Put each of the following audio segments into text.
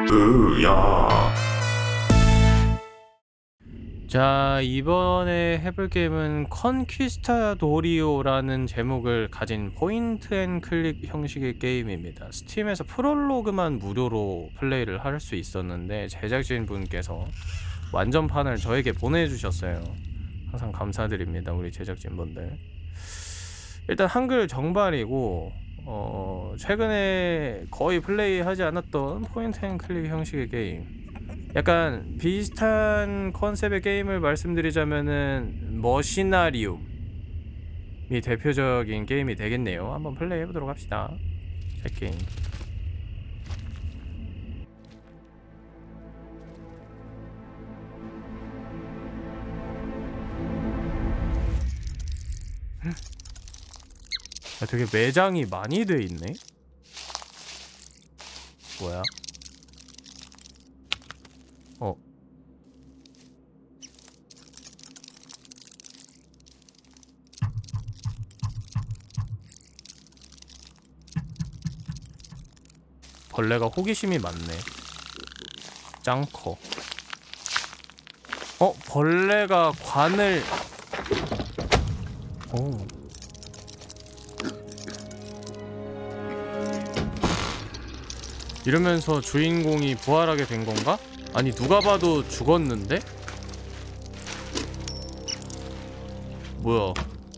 으야. 자, 이번에 해볼 게임은 컨퀴스타도리오라는 제목을 가진 포인트 앤 클릭 형식의 게임입니다. 스팀에서 프롤로그만 무료로 플레이를 할 수 있었는데 제작진 분께서 완전판을 저에게 보내주셨어요. 항상 감사드립니다, 우리 제작진 분들. 일단 한글 정발이고 최근에 거의 플레이하지 않았던 포인트 앤 클릭 형식의 게임, 약간 비슷한 컨셉의 게임을 말씀드리자면은 머시나리움이 대표적인 게임이 되겠네요. 한번 플레이 해보도록 합시다. 제 게임. 되게 매장이 많이 돼 있네. 뭐야? 벌레가 호기심이 많네. 짱커. 벌레가 관을... 이러면서 주인공이 부활하게 된 건가? 아니, 누가 봐도 죽었는데? 뭐야?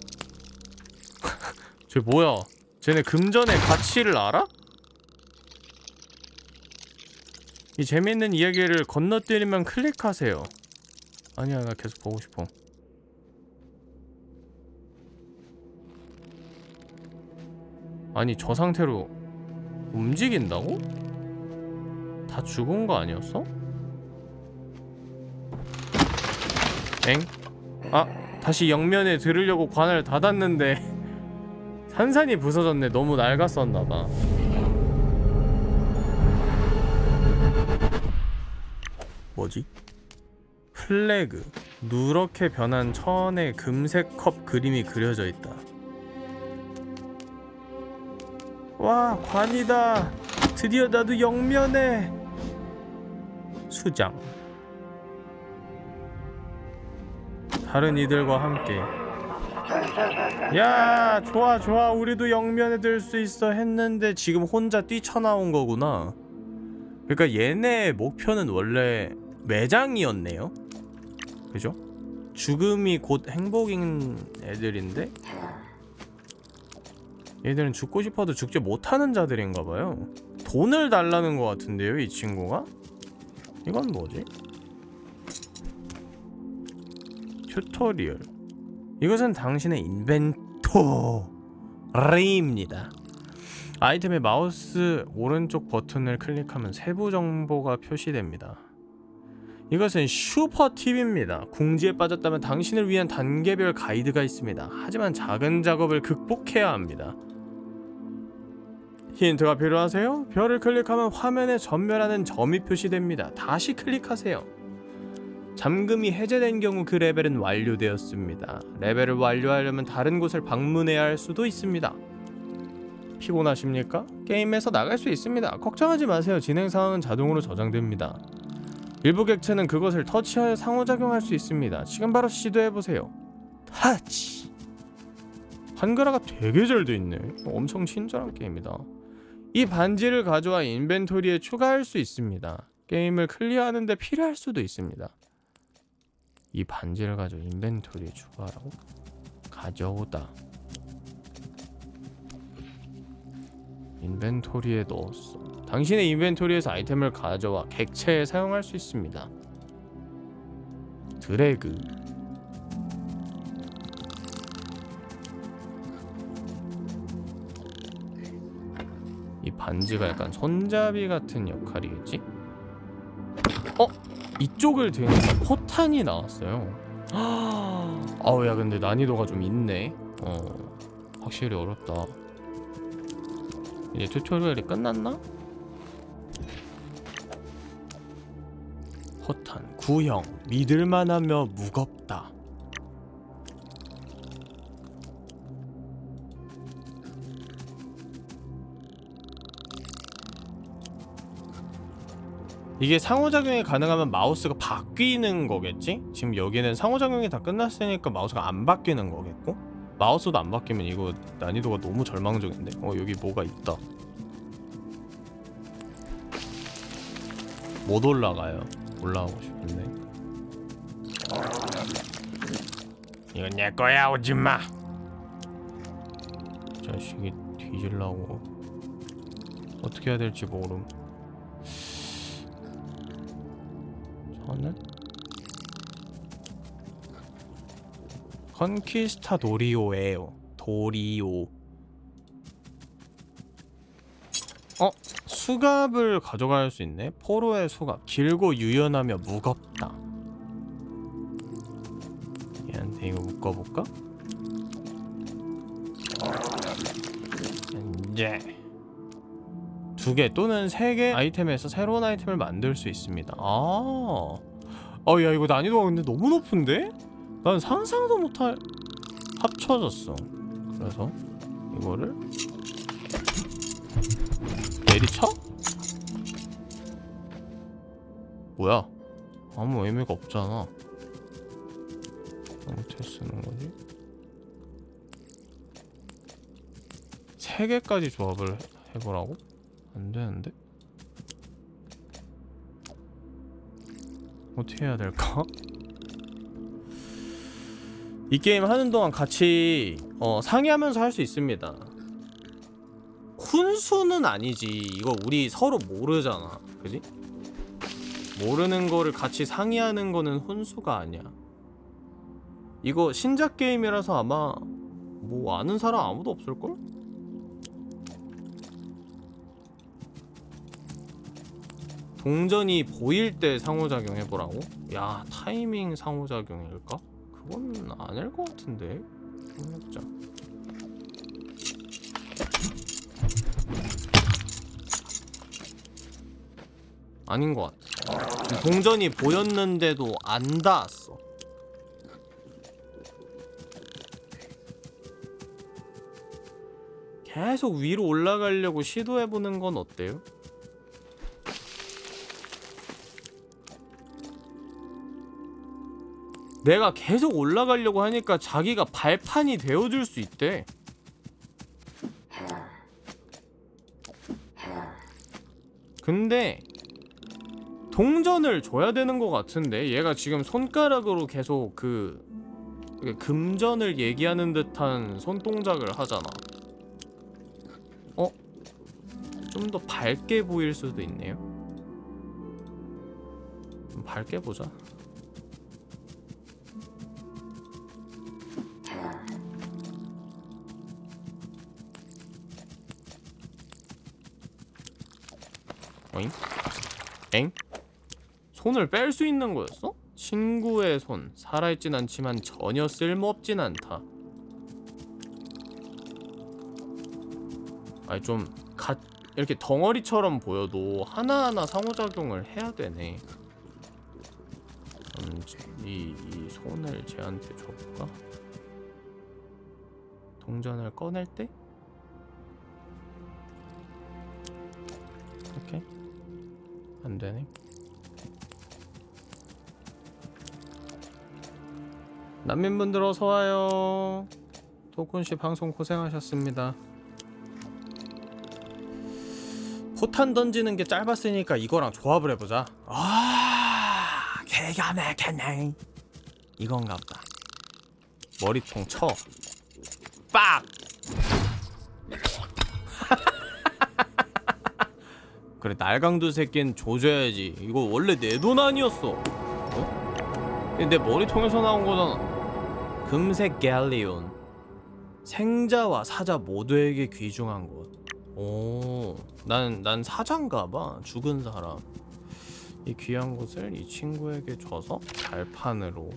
쟤 뭐야? 쟤네 금전의 가치를 알아? 이 재밌는 이야기를 건너뛰려면 클릭하세요. 아니야, 나 계속 보고 싶어. 아니, 저 상태로 움직인다고? 다 죽은 거 아니었어? 엥? 아, 다시 영면에 들으려고 관을 닫았는데 산산이 부서졌네. 너무 낡았었나봐. 뭐지? 플래그. 누렇게 변한 천의 금색 컵 그림이 그려져 있다. 와, 관이다. 드디어 나도 영면에. 수장. 다른 이들과 함께. 야, 좋아 좋아, 우리도 영면에 들 수 있어 했는데 지금 혼자 뛰쳐나온 거구나. 그러니까 얘네의 목표는 원래 매장이었네요. 그죠? 죽음이 곧 행복인 애들인데 얘들은 죽고 싶어도 죽지 못하는 자들인가봐요. 돈을 달라는 것 같은데요, 이 친구가? 이건 뭐지? 튜토리얼. 이것은 당신의 인벤토리입니다. 아이템의 마우스 오른쪽 버튼을 클릭하면 세부 정보가 표시됩니다. 이것은 슈퍼 팁입니다. 궁지에 빠졌다면 당신을 위한 단계별 가이드가 있습니다. 하지만 작은 작업을 극복해야 합니다. 힌트가 필요하세요? 별을 클릭하면 화면에 전멸하는 점이 표시됩니다. 다시 클릭하세요. 잠금이 해제된 경우 그 레벨은 완료되었습니다. 레벨을 완료하려면 다른 곳을 방문해야 할 수도 있습니다. 피곤하십니까? 게임에서 나갈 수 있습니다. 걱정하지 마세요. 진행 상황은 자동으로 저장됩니다. 일부 객체는 그것을 터치하여 상호작용할 수 있습니다. 지금 바로 시도해보세요. 터치! 한글화가 되게 잘 돼있네. 엄청 친절한 게임이다. 이 반지를 가져와 인벤토리에 추가할 수 있습니다. 게임을 클리어하는데 필요할 수도 있습니다. 이 반지를 가져와 인벤토리에 추가하라고? 가져오다. 인벤토리에 넣었어. 당신의 인벤토리에서 아이템을 가져와 객체에 사용할 수 있습니다. 드래그. 이 반지가 약간 손잡이 같은 역할이겠지? 이쪽을 드니까 포탄이 나왔어요. 아우, 야, 근데 난이도가 좀 있네. 확실히 어렵다. 이제 튜토리얼이 끝났나? 포탄, 구형, 믿을만하며 무겁다. 이게 상호작용이 가능하면 마우스가 바뀌는 거겠지? 지금 여기는 상호작용이 다 끝났으니까 마우스가 안 바뀌는 거겠고? 마우스도 안 바뀌면 이거 난이도가 너무 절망적인데? 여기 뭐가 있다. 못 올라가요. 올라가고 싶은데. 이건 내 거야, 오지마. 자식이 뒤질라고. 어떻게 해야 될지 모름. 저는 컨키스타도리오예요. 도리오. 수갑을 가져갈 수 있네. 포로의 수갑. 길고 유연하며 무겁다. 얘한테 이거 묶어볼까? 이제 2개 또는 3개 아이템에서 새로운 아이템을 만들 수 있습니다. 야 이거 난이도가 근데 너무 높은데? 난 상상도 못할 합쳐졌어. 그래서 이거를 내리쳐? 뭐야? 아무 의미가 없잖아. 어떻게 쓰는 거지? 3개까지 조합을 해보라고? 안 되는데? 어떻게 해야 될까? 이 게임 하는 동안 같이 상의하면서 할 수 있습니다. 훈수는 아니지. 이거 우리 서로 모르잖아. 그지? 모르는 거를 같이 상의하는 거는 훈수가 아니야. 이거 신작 게임이라서 아마 뭐 아는 사람 아무도 없을걸? 동전이 보일 때 상호작용 해보라고? 야, 타이밍 상호작용일까? 그건 아닐 것 같은데? 해보자. 아닌 것 같아. 동전이 보였는데도 안 닿았어. 계속 위로 올라가려고 시도해보는 건 어때요? 내가 계속 올라가려고 하니까 자기가 발판이 되어줄 수 있대. 근데 동전을 줘야 되는 것 같은데 얘가 지금 손가락으로 계속 금전을 얘기하는 듯한 손동작을 하잖아. 좀 더 밝게 보일 수도 있네요. 좀 밝게 보자. 어잉? 엥? 손을 뺄 수 있는 거였어? 친구의 손. 살아있진 않지만 전혀 쓸모없진 않다. 아니 좀 이렇게 덩어리처럼 보여도 하나하나 상호작용을 해야 되네. 이 손을 쟤한테 줘볼까? 동전을 꺼낼 때? 이렇게? 안 되네. 난민분들 어서와요. 토쿤씨 방송 고생하셨습니다. 포탄 던지는 게 짧았으니까 이거랑 조합을 해보자. 개가 막혔네. 이건가 보다. 머리통 쳐. 빡! 그래, 날강두 새끼는 조져야지. 이거 원래 내 돈 아니었어. 내 머리통에서 나온 거잖아. 금색 갤리온. 생자와 사자 모두에게 귀중한 곳. 난 사자인가봐. 죽은 사람. 이 귀한 곳을 이 친구에게 줘서 발판으로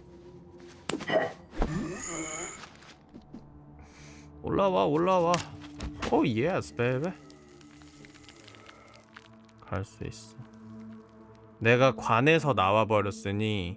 올라와. 오 예스 베이베. 갈 수 있어. 내가 관에서 나와버렸으니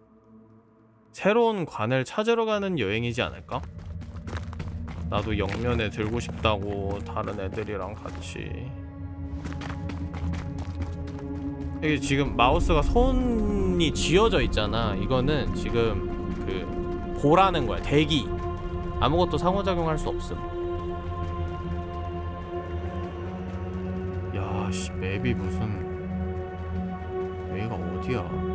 새로운 관을 찾으러 가는 여행이지 않을까? 나도 영면에 들고 싶다고 다른 애들이랑 같이. 이게 지금 마우스가 손이 쥐어져 있잖아. 이거는 지금 그 보라는 거야. 대기. 아무것도 상호작용할 수 없음. 야, 씨, 맵이 무슨 여기가 어디야?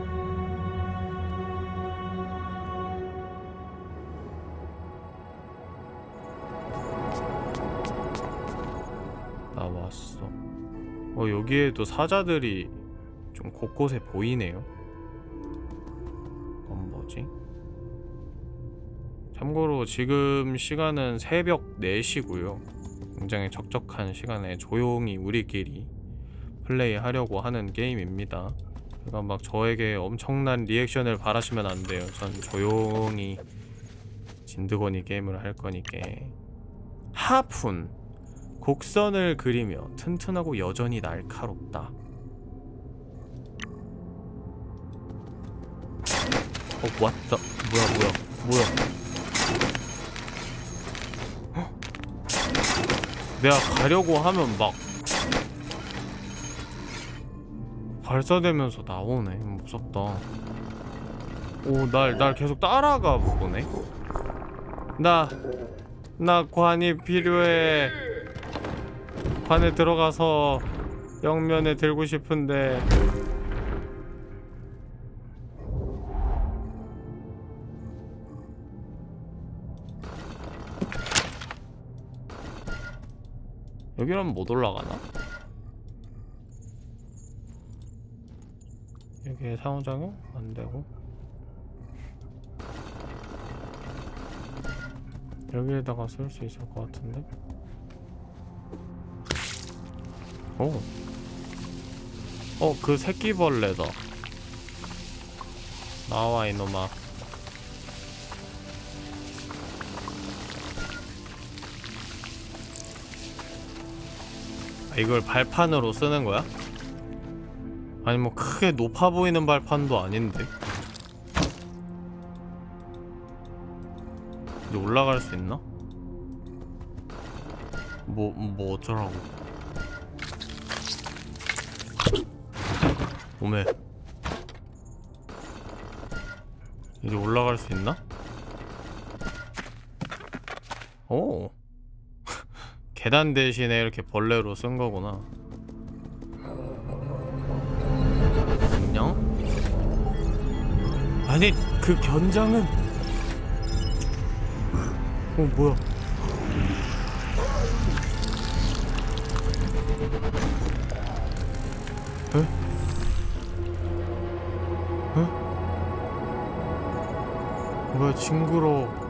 나왔어. 여기에도 사자들이 좀 곳곳에 보이네요. 그건 뭐지? 참고로 지금 시간은 새벽 4시고요. 굉장히 적적한 시간에 조용히 우리끼리 플레이하려고 하는 게임입니다. 그러니까 막 저에게 엄청난 리액션을 바라시면 안 돼요. 전 조용히 진드거니 게임을 할 거니까. 하푼. 곡선을 그리며 튼튼하고 여전히 날카롭다. 왔다. 뭐야. 헉? 내가 가려고 하면 막 발사되면서 나오네. 무섭다. 오, 날 계속 따라가 보네. 나 관이 필요해. 관에 들어가서 영면에 들고 싶은데. 여기라면 못 올라가나? 여기에 상호작용? 안되고 여기에다가 쓸 수 있을 것 같은데? 그 새끼벌레다. 나와 이놈아. 이걸 발판으로 쓰는 거야? 아니 뭐 크게 높아 보이는 발판도 아닌데. 이제 올라갈 수 있나? 뭐 어쩌라고. 오메. 이제 올라갈 수 있나? 오. 계단 대신에 이렇게 벌레로 쓴 거구나. 안녕? 아니 그 견장은 뭐야. 에? 에? 뭐야 징그러워.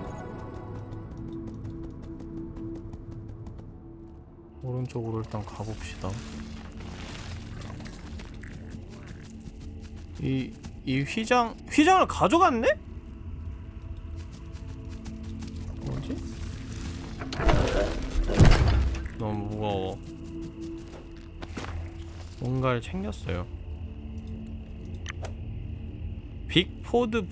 오른쪽으로 일단 가봅시다. 이 휘장을 가져갔네? 뭐지? 너무 무거워. 뭔가를 챙겼어요. 빅포드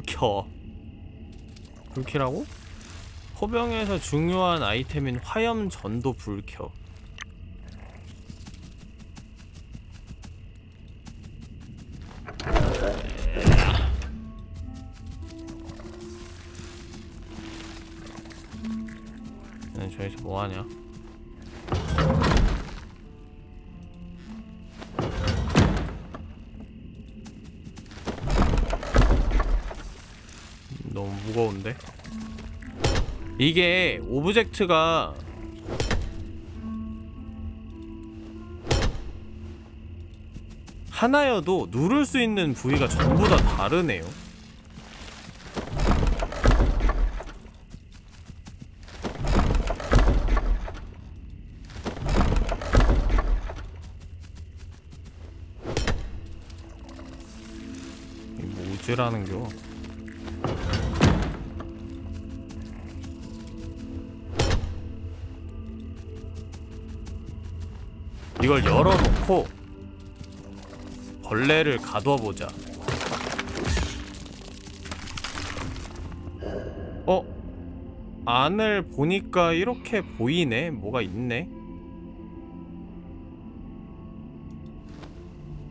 불키라고? 포병에서 중요한 아이템인 화염 전도 불켜. 저기서 뭐하냐? 너무 무거운데? 이게 오브젝트가 하나여도 누를 수 있는 부위가 전부 다 다르네요. 뭐지라는겨? 이걸 열어놓고 벌레를 가둬보자. 안을 보니까 이렇게 보이네? 뭐가 있네?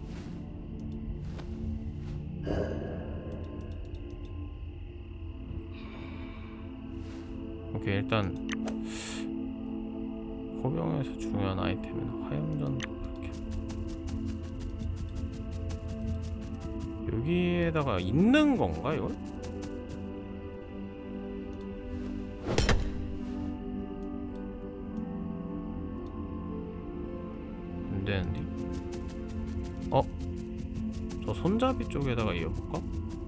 오케이, 일단 호병에서 중요한 아이템은 화염전도 이렇게. 여기에다가 있는 건가 이걸? 안 되는데? 저 손잡이 쪽에다가 이어볼까?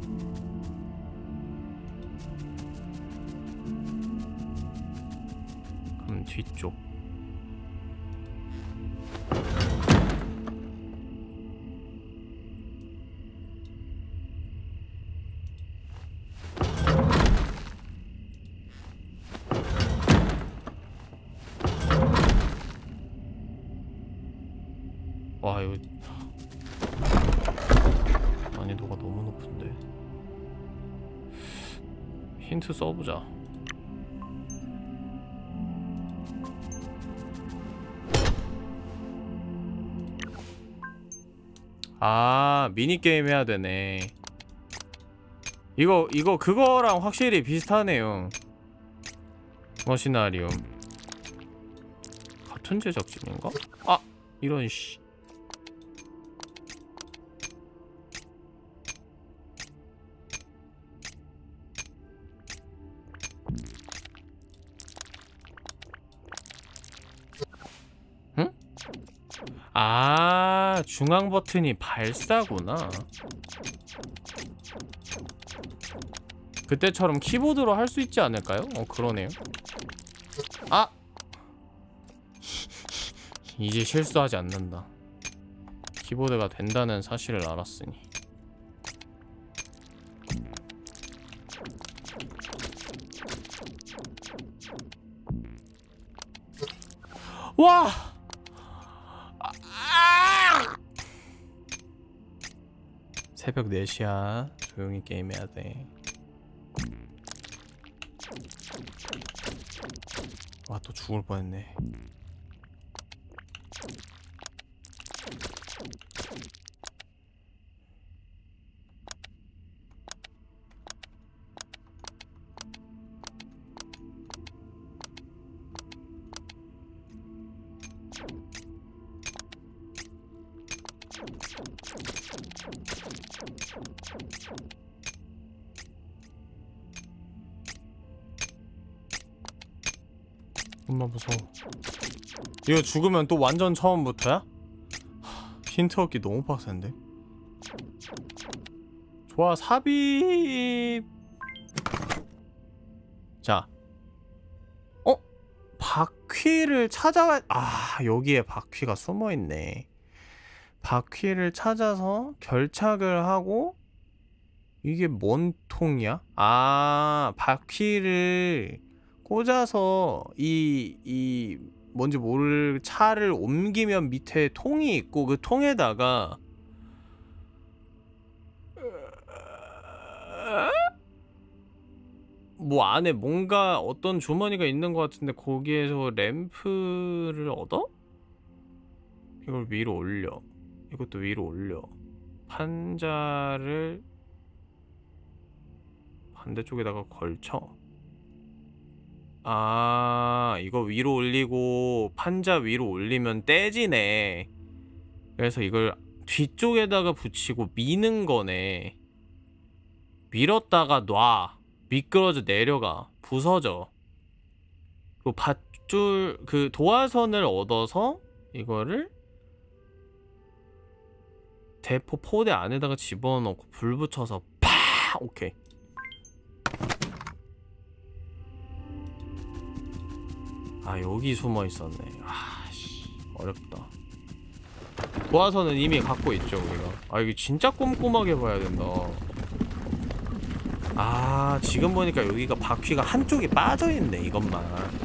그럼 뒤쪽. 와, 이거 난이도가 너무 높은데. 힌트 써보자. 아, 미니게임 해야 되네. 이거 그거랑 확실히 비슷하네요. 머시나리움. 같은 제작진인가? 아! 이런 씨. 응? 아, 중앙 버튼이 발사구나. 그때처럼 키보드로 할 수 있지 않을까요? 그러네요. 아! 이제 실수하지 않는다. 키보드가 된다는 사실을 알았으니. 와! 새벽 4시야. 조용히 게임해야 돼. 와, 또 죽을 뻔했네. 엄마 무서워. 이거 죽으면 또 완전 처음부터야? 힌트 얻기 너무 빡센데? 좋아, 삽입. 자, 바퀴를 찾아야. 아, 여기에 바퀴가 숨어있네. 바퀴를 찾아서 결착을 하고. 이게 뭔 통이야? 아, 바퀴를 꽂아서 이 뭔지 모를 차를 옮기면 밑에 통이 있고, 그 통에다가 뭐 안에 뭔가 어떤 주머니가 있는 것 같은데, 거기에서 램프를 얻어? 이걸 위로 올려. 이것도 위로 올려. 판자를 반대쪽에다가 걸쳐. 아, 이거 위로 올리고 판자 위로 올리면 떼지네. 그래서 이걸 뒤쪽에다가 붙이고 미는 거네. 밀었다가 놔. 미끄러져 내려가. 부서져. 그리고 밧줄, 그 도화선을 얻어서 이거를 대포 포대 안에다가 집어넣고 불 붙여서 파! 오케이. 아, 여기 숨어 있었네. 아씨, 어렵다. 도화선은 이미 갖고 있죠, 우리가. 아, 이게 진짜 꼼꼼하게 봐야 된다. 아, 지금 보니까 여기가 바퀴가 한쪽이 빠져있네, 이것만.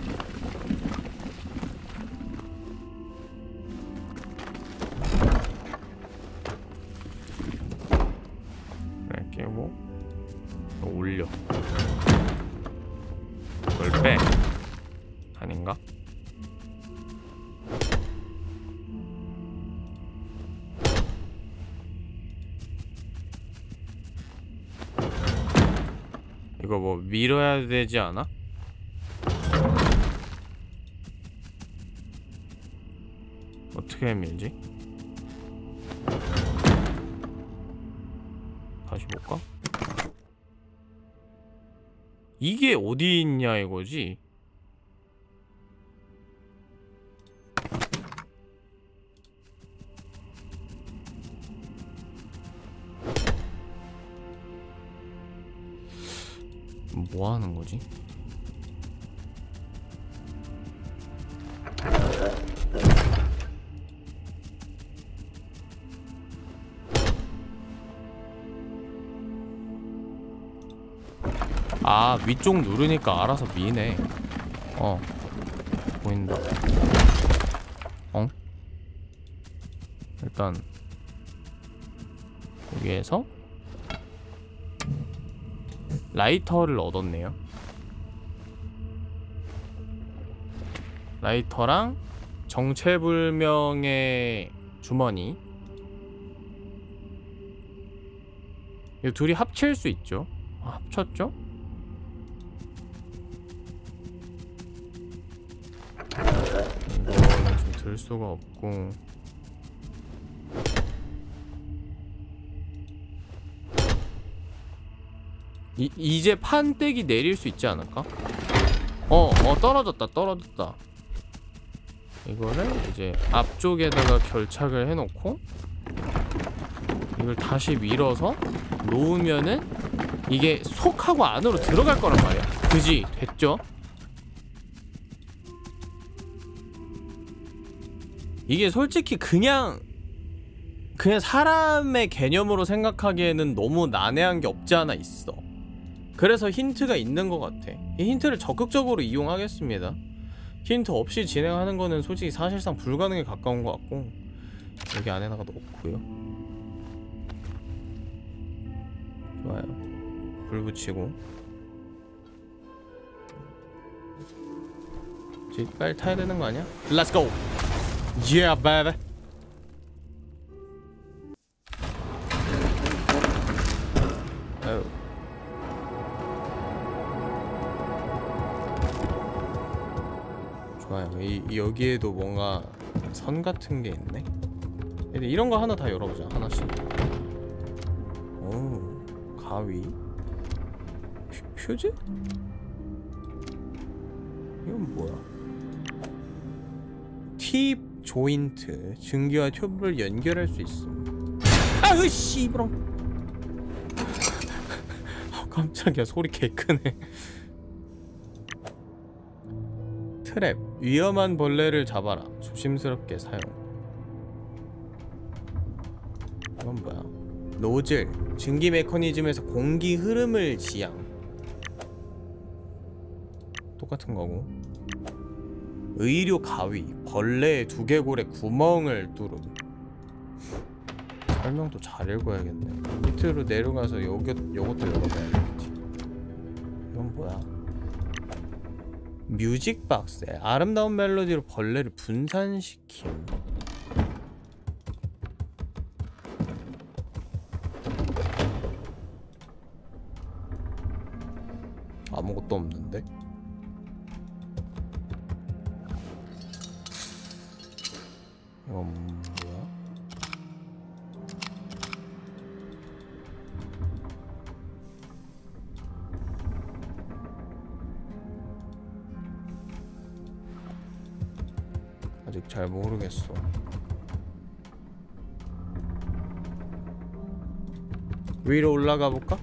그래, 끼고 올려. 이걸 빼. 아닌가? 이거 뭐 밀어야 되지 않아? 어떻게 밀지? 다시 볼까? 이게 어디 있냐 이거지? 뭐 하는 거지? 아, 위쪽 누르니까 알아서 미네. 보인다. 일단 여기에서 라이터를 얻었네요. 라이터랑 정체불명의 주머니. 이 둘이 합칠 수 있죠? 합쳤죠? 이거는 좀 들 수가 없고. 이제 판때기 내릴 수 있지 않을까? 떨어졌다. 이거를 이제 앞쪽에다가 결착을 해놓고 이걸 다시 밀어서 놓으면은 이게 속 하고 안으로 들어갈 거란 말이야. 그지? 됐죠? 이게 솔직히 그냥 사람의 개념으로 생각하기에는 너무 난해한 게 없지 않아 있어. 그래서 힌트가 있는 것 같아. 이 힌트를 적극적으로 이용하겠습니다. 힌트 없이 진행하는 거는 솔직히 사실상 불가능에 가까운 것 같고, 여기 안에다가 넣고요. 좋아요. 불 붙이고. 이제 빨리 타야 되는 거 아니야? Let's go! Yeah, baby! 좋아요. 여기에도 뭔가 선 같은 게 있네. 이런 거 하나 다 열어보자. 하나씩. 오, 가위. 퓨즈? 이건 뭐야? 팁 조인트. 증기와 튜브를 연결할 수 있음. 아으 씨부렁. 깜짝이야. 소리 개 크네. 트랩. 위험한 벌레를 잡아라. 조심스럽게 사용. 이건 뭐야? 노즐. 증기 메커니즘에서 공기 흐름을 지향. 똑같은 거고. 의료 가위. 벌레의 두개골에 구멍을 뚫음. 설명도 잘 읽어야겠네. 밑으로 내려가서 요것도 열어봐야겠지. 이건 뭐야? 뮤직박스에 아름다운 멜로디로 벌레를 분산시킴. 아무것도 없는데? 이건 뭐야? 아직 잘 모르겠어. 위로 올라가 볼까?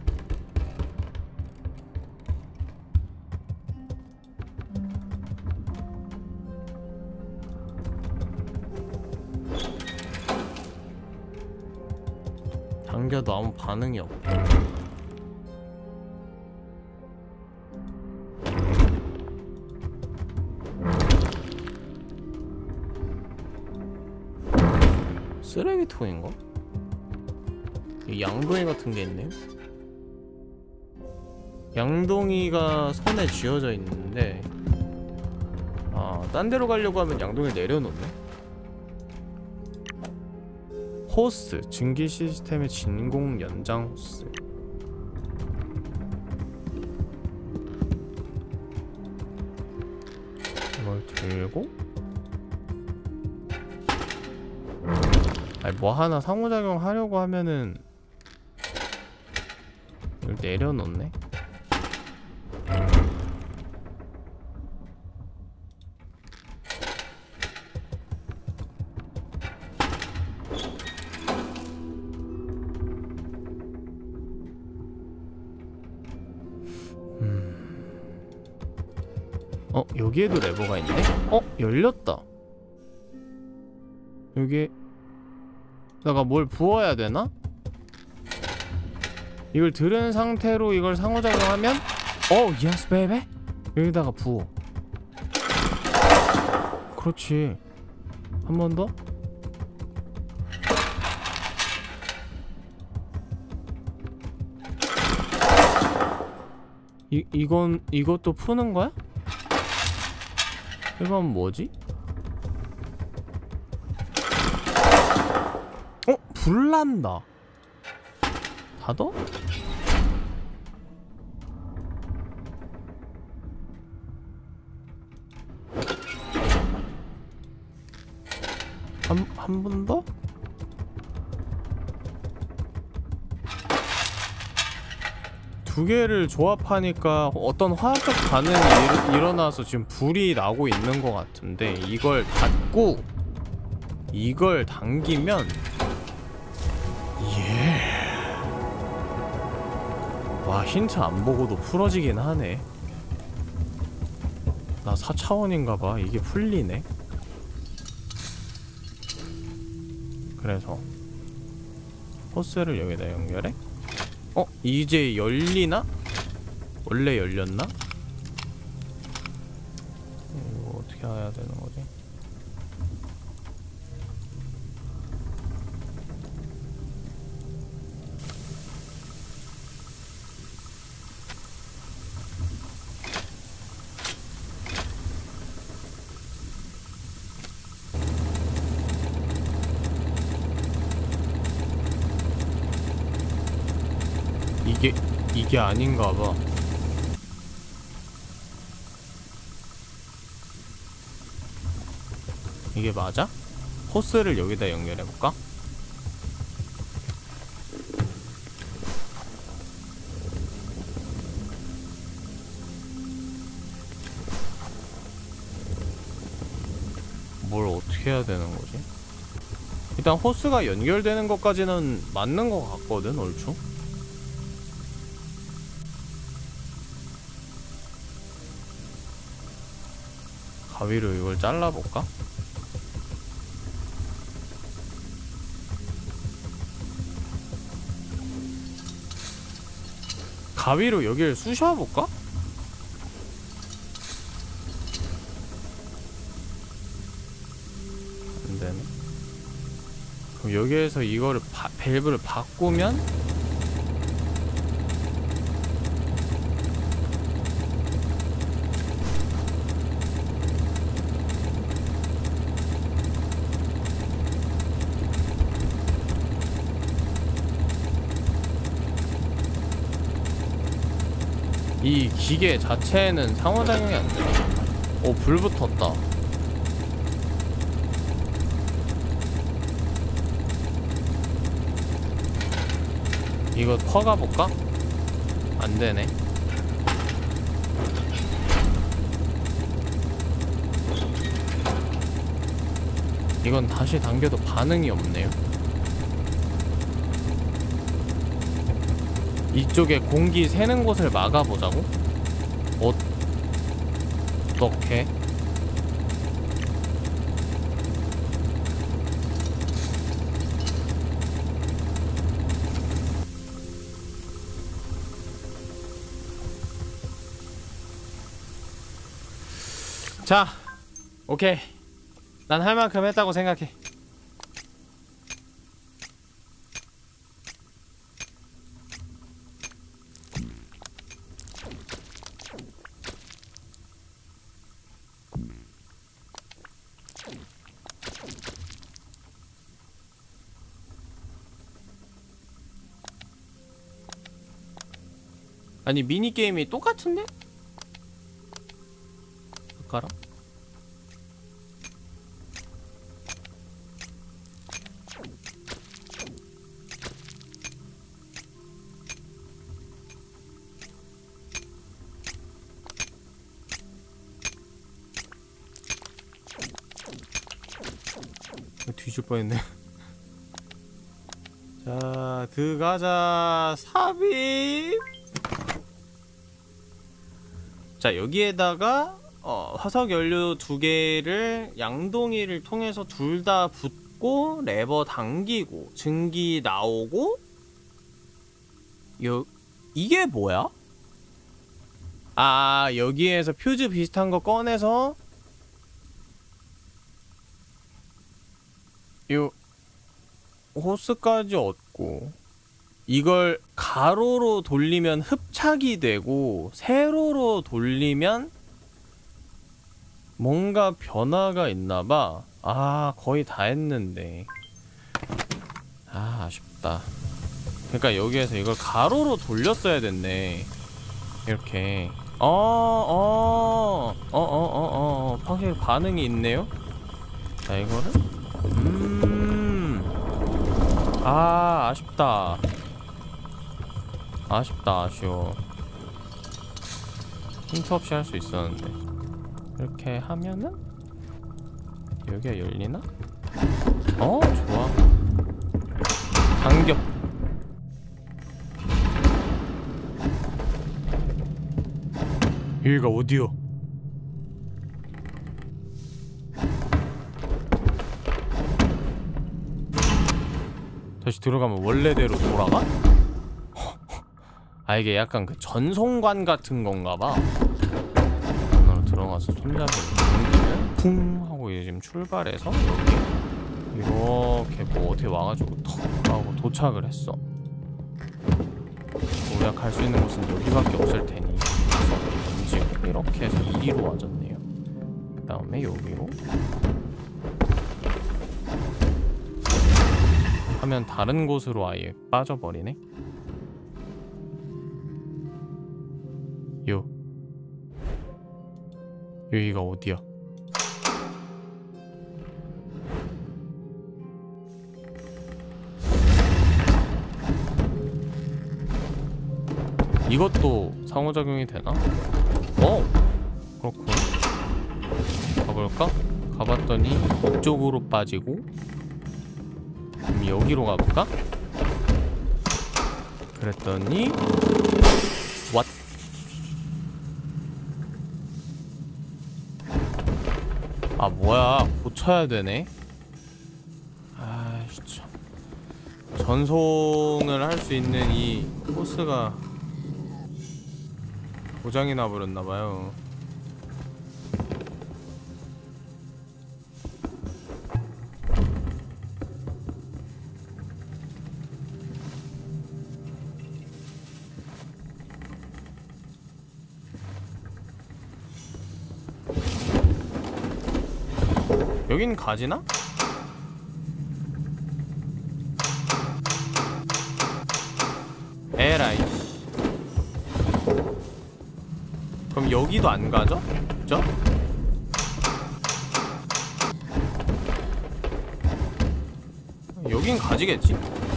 당겨도 아무 반응이 없고. 쓰레기통인가? 양동이 같은 게 있네. 양동이가 선에 쥐어져 있는데, 딴 데로 가려고 하면 양동이를 내려놓네. 호스. 증기 시스템의 진공 연장 호스. 이걸 들고 아니 뭐 하나 상호작용 하려고 하면은 이걸 내려놓네. 여기에도 레버가 있네? 열렸다. 여기에다가 뭘 부어야 되나? 이걸 들은 상태로 이걸 상호작용하면 예스 베이베? 여기다가 부어. 그렇지. 한 번 더? 이것도 푸는 거야? 이건 뭐지? 불난다. 닫어? 한 번 더? 두 개를 조합하니까 어떤 화학적 반응이 일어나서 지금 불이 나고 있는 것 같은데, 이걸 닫고 이걸 당기면 와, 힌트 안 보고도 풀어지긴 하네. 나 4차원인가봐. 이게 풀리네. 그래서 호스를 여기다 연결해? 이제 열리나? 원래 열렸나? 이거 어떻게 해야 되는 거지? 이게 아닌가 봐. 이게 맞아? 호스를 여기다 연결해볼까? 뭘 어떻게 해야 되는 거지? 일단 호스가 연결되는 것까지는 맞는 것 같거든, 얼추? 가위로 이걸 잘라볼까? 가위로 여기를 쑤셔볼까? 안되네. 그럼 여기에서 이거를 밸브를 바꾸면 이 기계 자체는 상호작용이 안 돼. 불 붙었다. 이거 퍼가볼까? 안 되네. 이건 다시 당겨도 반응이 없네요. 이쪽에 공기 새는 곳을 막아보자고? 어떻게? 자, 오케이. 난 할 만큼 했다고 생각해. 아니 미니게임이 똑같은데? 아까랑? 멈출 뻔했네. 자, 들어가자. 삽입. 자, 여기에다가 화석 연료 2개를 양동이를 통해서 둘 다 붓고 레버 당기고 증기 나오고. 이게 뭐야? 아, 여기에서 퓨즈 비슷한 거 꺼내서 요 호스까지 얻고, 이걸 가로로 돌리면 흡착이 되고 세로로 돌리면 뭔가 변화가 있나봐. 아, 거의 다 했는데. 아, 아쉽다. 그러니까 여기에서 이걸 가로로 돌렸어야 됐네. 이렇게. 확실히 반응이 있네요. 자, 이거를 아, 아쉽다. 아쉬워. 힌트 없이 할 수 있었는데. 이렇게 하면은 여기가 열리나? 좋아. 당겨. 여기가 어디요? 다시 들어가면 원래대로 돌아가? 아, 이게 약간 그 전송관 같은 건가봐. 안으로 들어가서 손잡이를 당기면 쿵 하고 이제 지금 출발해서 여기 이렇게 뭐 어떻게 와가지고 턱 하고 도착을 했어. 우리가 갈 수 있는 곳은 여기밖에 없을 테니 그래서 이렇게 해서 이리로 와줬네요. 그 다음에 여기로 하면 다른 곳으로 아예 빠져버리네. 여기가 어디야? 이것도 상호작용이 되나? 그렇군. 가볼까? 가봤더니 이쪽으로 빠지고, 그럼 여기로 가볼까? 그랬더니 왓? 아, 뭐야, 고쳐야 되네. 아이씨, 참. 전송을 할 수 있는 이 호스가 고장이 나버렸나봐요. 여긴 가지나? 에라이. 그럼 여기도 안 가죠? 그죠? 여긴 가지겠지?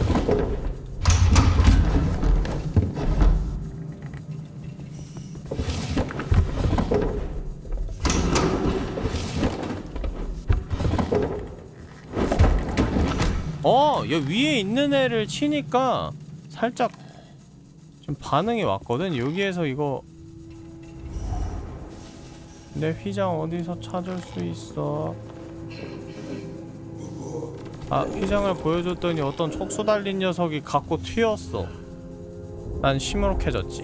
여기 위에 있는 애를 치니까 살짝 좀 반응이 왔거든? 여기에서 이거 내 휘장 어디서 찾을 수 있어? 아, 휘장을 보여줬더니 어떤 촉수 달린 녀석이 갖고 튀었어. 난 시무룩해졌지.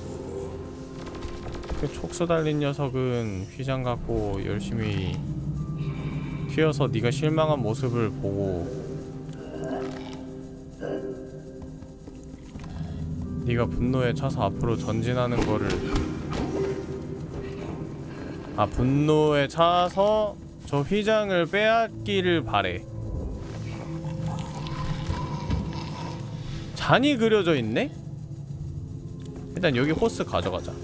그 촉수 달린 녀석은 휘장 갖고 열심히 튀어서 네가 실망한 모습을 보고 네가 분노에 차서 앞으로 전진하는 거를, 아, 분노에 차서 저 휘장을 빼앗기를 바래. 잔이 그려져 있네? 일단 여기 호스 가져가자.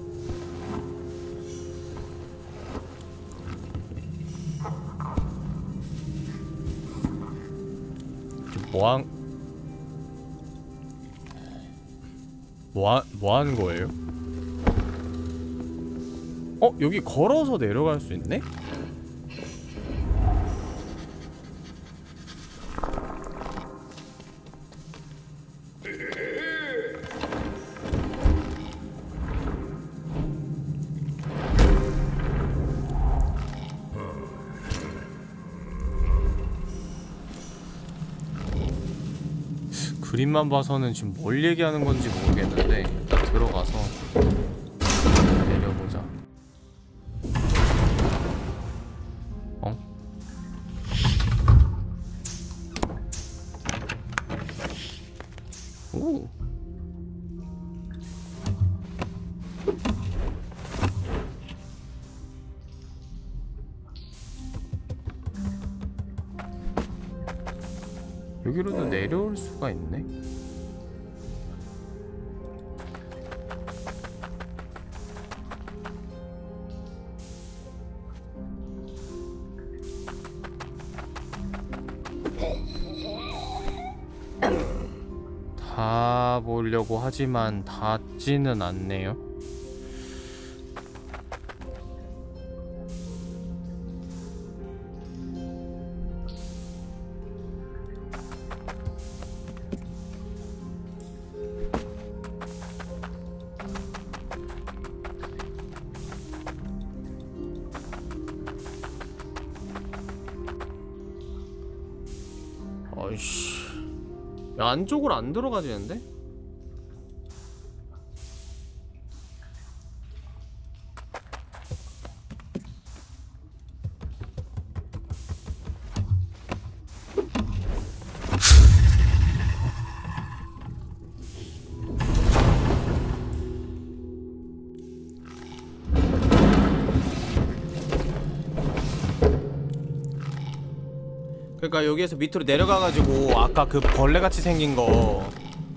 뭐 하는 거예요? 여기 걸어서 내려갈 수 있네? 그림만 봐서는 지금 뭘 얘기하는 건지 모르겠는데 일단 들어가서 내려보자. 어? 오. 여기로도 내려올 수가 있네. 다 보려고 하지만 닿지는 않네요. 아이씨, 안쪽으로 안 들어가지는데? 그러니까 여기에서 밑으로 내려가가지고 아까 그 벌레같이 생긴 거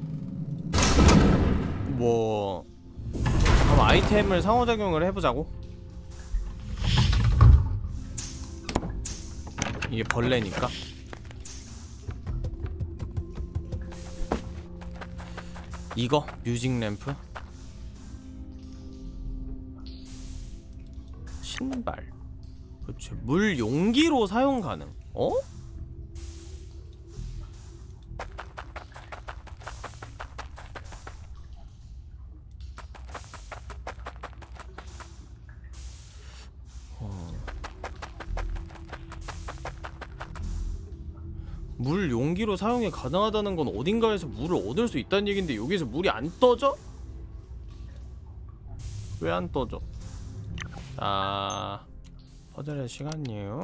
뭐 한번 아이템을 상호작용을 해보자고. 이게 벌레니까. 이거 뮤직 램프, 신발, 그치. 물 용기로 사용 가능. 어? 물 용기로 사용이 가능하다는 건 어딘가에서 물을 얻을 수 있다는 얘긴데 여기서 물이 안 떠져? 왜 안 떠져? 자, 퍼즐의 시간이에요.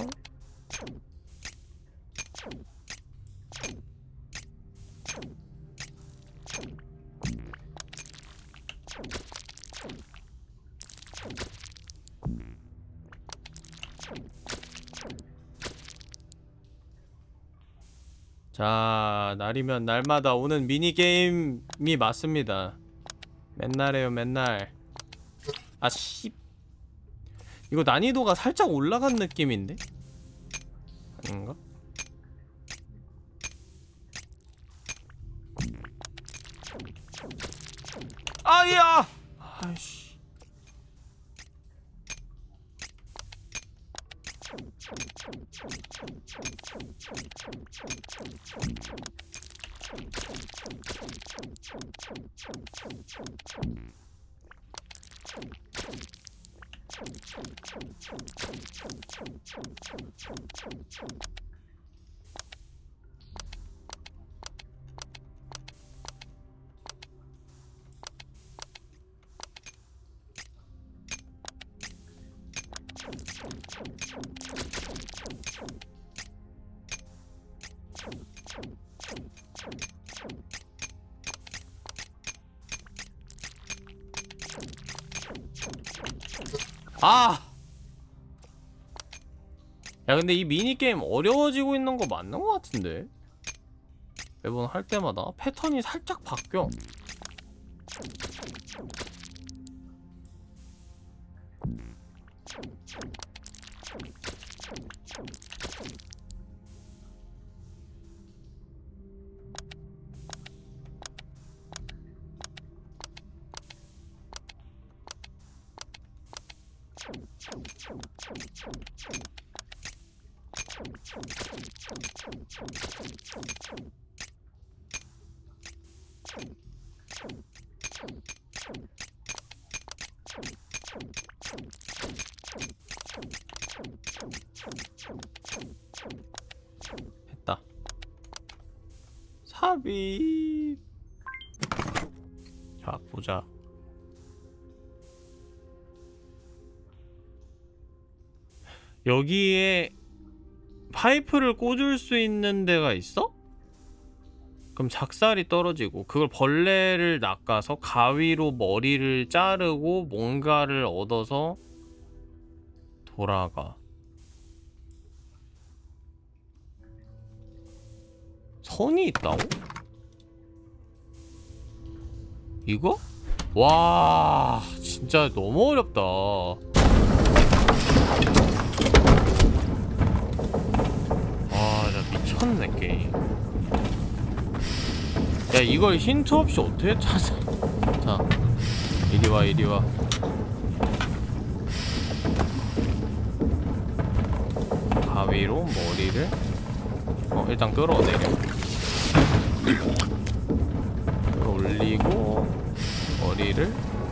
자, 날이면 날마다 오는 미니게임이 맞습니다. 맨날 해요, 맨날. 아, 씨. 이거 난이도가 살짝 올라간 느낌인데? 아닌가? 아야! 아이씨. 아! 야, 근데 이 미니게임 어려워지고 있는 거 맞는 거 같은데? 매번 할 때마다 패턴이 살짝 바뀌어. 했다. 삽이 자, 보자. 여기에 파이프를 꽂을 수 있는 데가 있어? 그럼 작살이 떨어지고 그걸 벌레를 낚아서 가위로 머리를 자르고 뭔가를 얻어서 돌아가. 선이 있다고? 이거? 와, 진짜 너무 어렵다. 와, 진짜 미쳤네 게임. 야, 이걸 힌트 없이 어떻게 찾아? 자, 이리와 이리와. 가위로 머리를 일단 끌어내려. 끌어올리고 머리를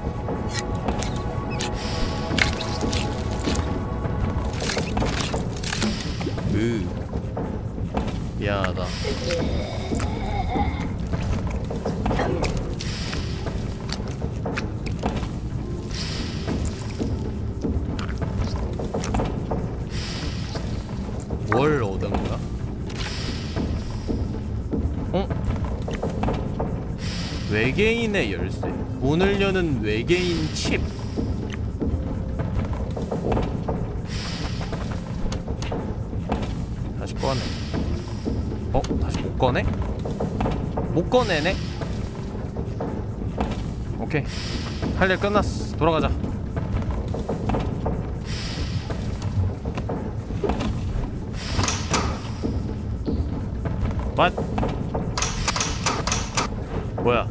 미안하다. 뭘 얻은 거야? 외계인의 열쇠. 문을 여는 외계인 칩. 다시 꺼내. 다시 못 꺼내? 못 꺼내네? 오케이, 할 일 끝났어. 돌아가자. What? 뭐야?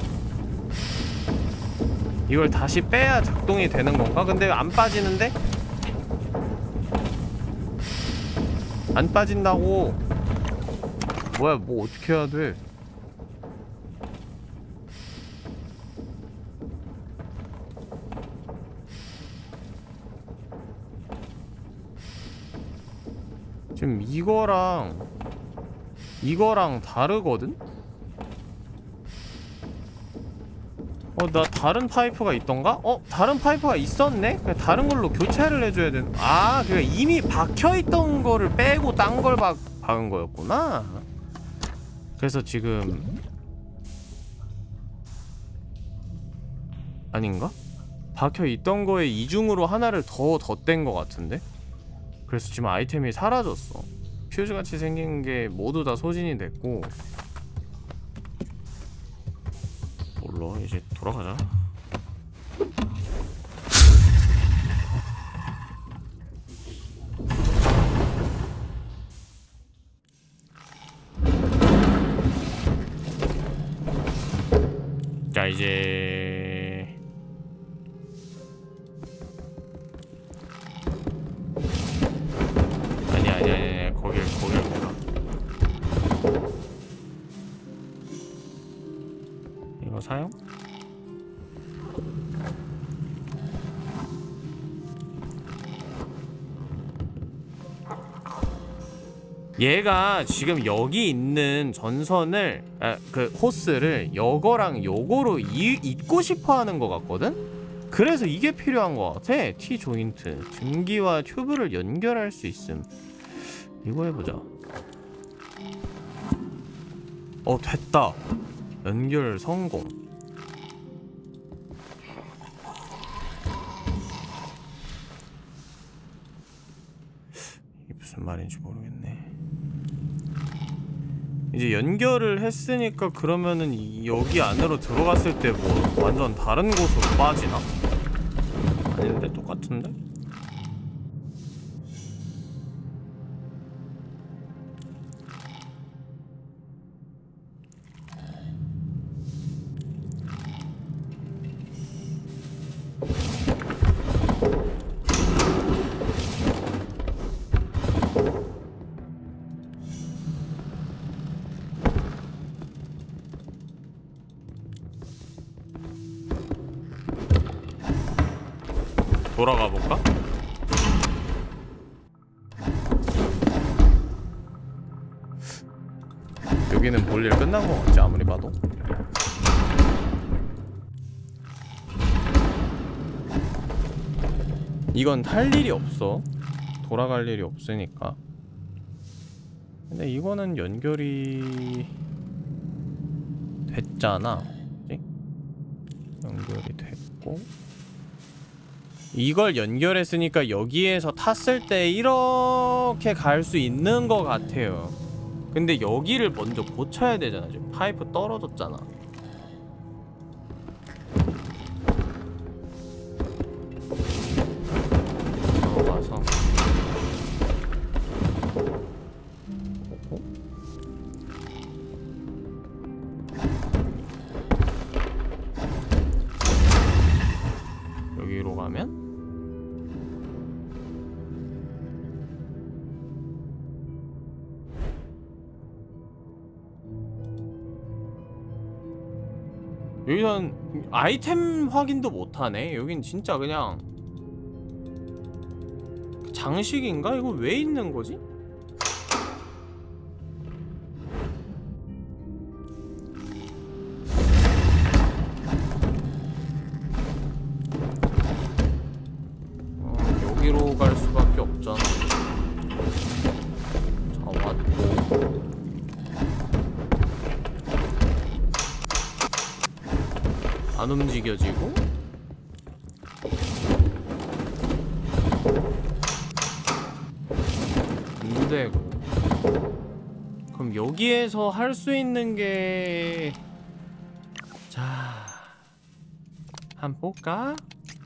이걸 다시 빼야 작동이 되는 건가? 근데 안 빠지는데? 안 빠진다고. 뭐야, 뭐 어떻게 해야 돼? 지금 이거랑 다르거든? 나 다른 파이프가 있던가? 다른 파이프가 있었네? 그냥 다른 걸로 교체를 해줘야 되는. 아, 그니까 이미 박혀있던 거를 빼고 딴 걸 박은 거였구나. 그래서 지금 아닌가? 박혀있던 거에 이중으로 하나를 더 덧댄 거 같은데? 그래서 지금 아이템이 사라졌어. 퓨즈같이 생긴 게 모두 다 소진이 됐고. 몰라, 이제 돌아가자. 자, 이제 아니야, 거길 가. 이거 사용? 얘가 지금 여기 있는 전선을 그 호스를 요거랑 요거로 잇고 싶어 하는 것 같거든? 그래서 이게 필요한 것 같아. T 조인트. 증기와 튜브를 연결할 수 있음. 이거 해보자. 됐다. 연결 성공. 이게 무슨 말인지 모르겠네. 이제 연결을 했으니까 그러면은 여기 안으로 들어갔을 때 뭐 완전 다른 곳으로 빠지나? 아닌데? 똑같은데? 돌아가 볼까? 여기는 볼일 끝난 거 같지, 아무리 봐도. 이건 할 일이 없어. 돌아갈 일이 없으니까. 근데 이거는 연결이 됐잖아. 그치? 연결이 됐고 이걸 연결했으니까 여기에서 탔을 때 이렇게 갈 수 있는 것 같아요. 근데 여기를 먼저 고쳐야 되잖아. 지금 파이프 떨어졌잖아. 들어가서 여기로 가면 여기선 아이템 확인도 못하네. 여긴 진짜 그냥 장식인가? 이거 왜 있는 거지? 여기로 갈 수밖에 없잖아. 자, 왔고 안 움직여지고 안 되고. 그럼 여기에서 할 수 있는 게 자, 한번 볼까?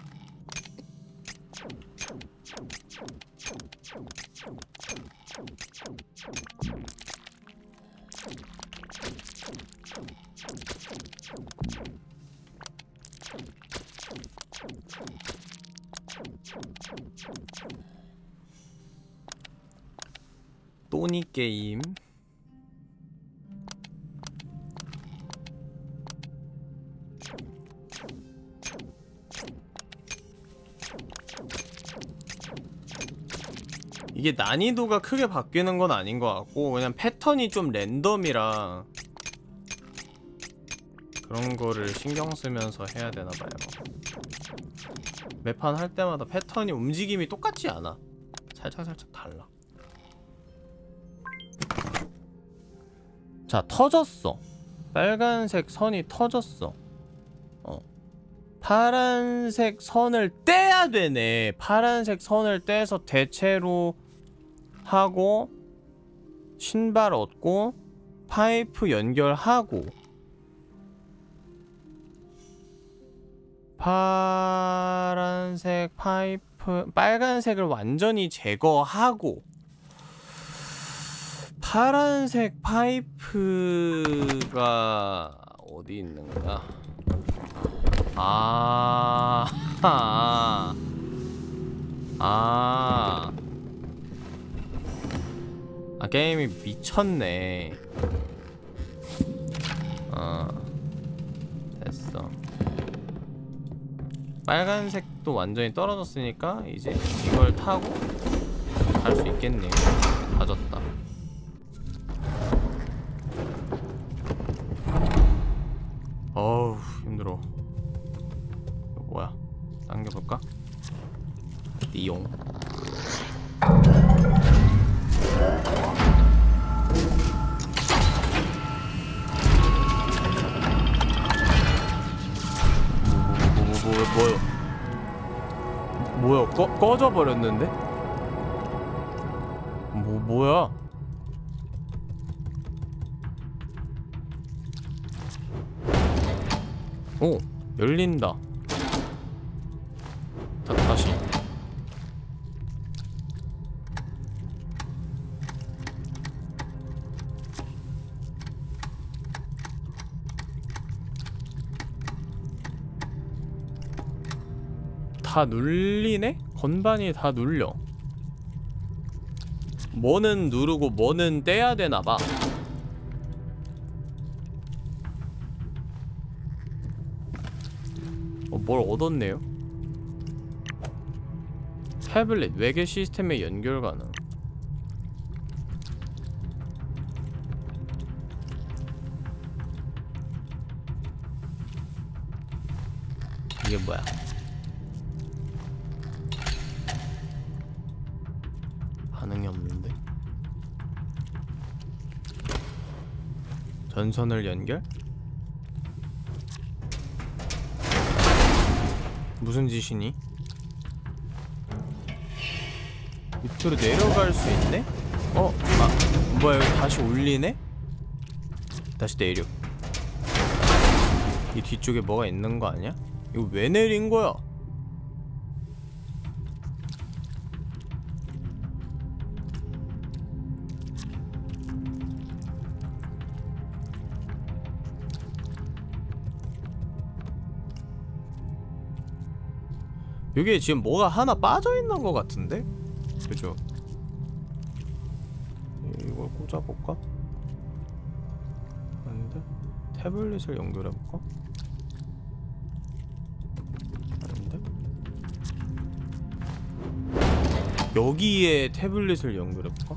또니 게임. 이게 난이도가 크게 바뀌는 건 아닌 것 같고 그냥 패턴이 좀 랜덤이라 그런 거를 신경 쓰면서 해야 되나 봐요. 매판 할 때마다 패턴이 움직임이 똑같지 않아. 살짝살짝 달라. 자, 터졌어. 빨간색 선이 터졌어. 파란색 선을 떼야 되네. 파란색 선을 떼서 대체로 하고 신발 얻고 파이프 연결하고 파란색 파이프 빨간색을 완전히 제거하고 파란색 파이프가 어디 있는가? 게임이 미쳤네. 됐어. 빨간색도 완전히 떨어졌으니까 이제 이걸 타고 갈 수 있겠네요. 가졌다. 어우, 힘들어. 이거 뭐야? 당겨볼까? 띠용. 뭐야? 꺼져 버렸는데? 뭐야? 오, 열린다. 다시? 다 눌리네? 건반이 다 눌려. 뭐는 누르고 뭐는 떼야 되나봐. 뭘 얻었네요? 태블릿 외계 시스템에 연결 가능. 이게 뭐야? 전선을 연결? 무슨 짓이니? 밑으로 내려갈 수 있네? 아, 뭐야, 여기 다시 올리네? 다시 내려. 이 뒤쪽에 뭐가 있는 거 아니야? 이거 왜 내린 거야? 여기에 지금 뭐가 하나 빠져있는 것 같은데? 그죠? 이걸 꽂아볼까? 아닌데? 태블릿을 연결해볼까? 아닌데? 여기에 태블릿을 연결해볼까?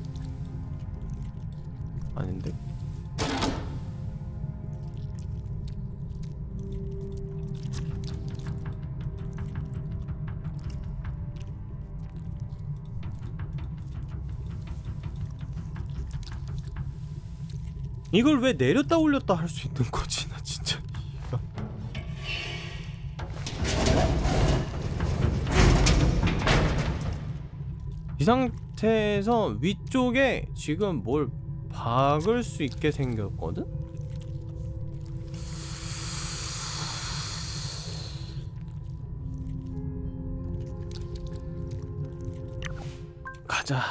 아닌데? 이걸 왜 내렸다 올렸다 할 수 있는 거지? 나 진짜. 이 상태에서 위쪽에 지금 뭘 박을 수 있게 생겼거든? 가자.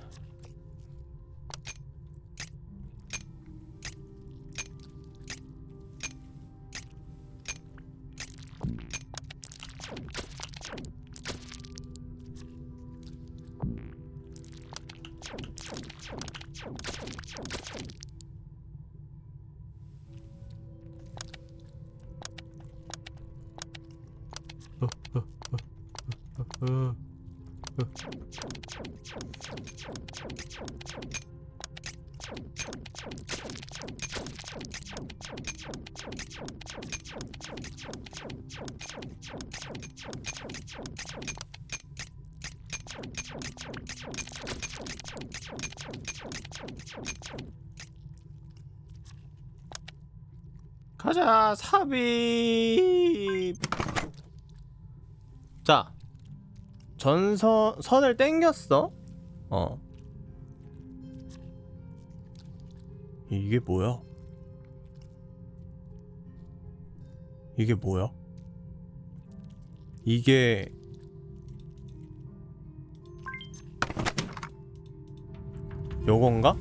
가자, 삽입. 자, 선을 땡겼어. 이게 뭐야? 이게 뭐야? 이게 요건가?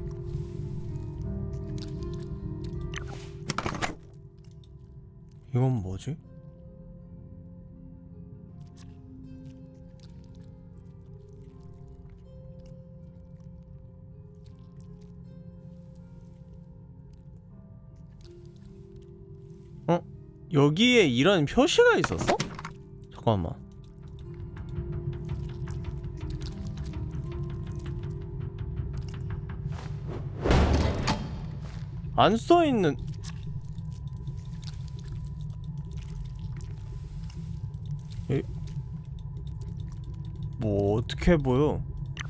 이건 뭐지? 여기에 이런 표시가 있었어? 잠깐만. 안 써있는... 뭐 어떻게 보여?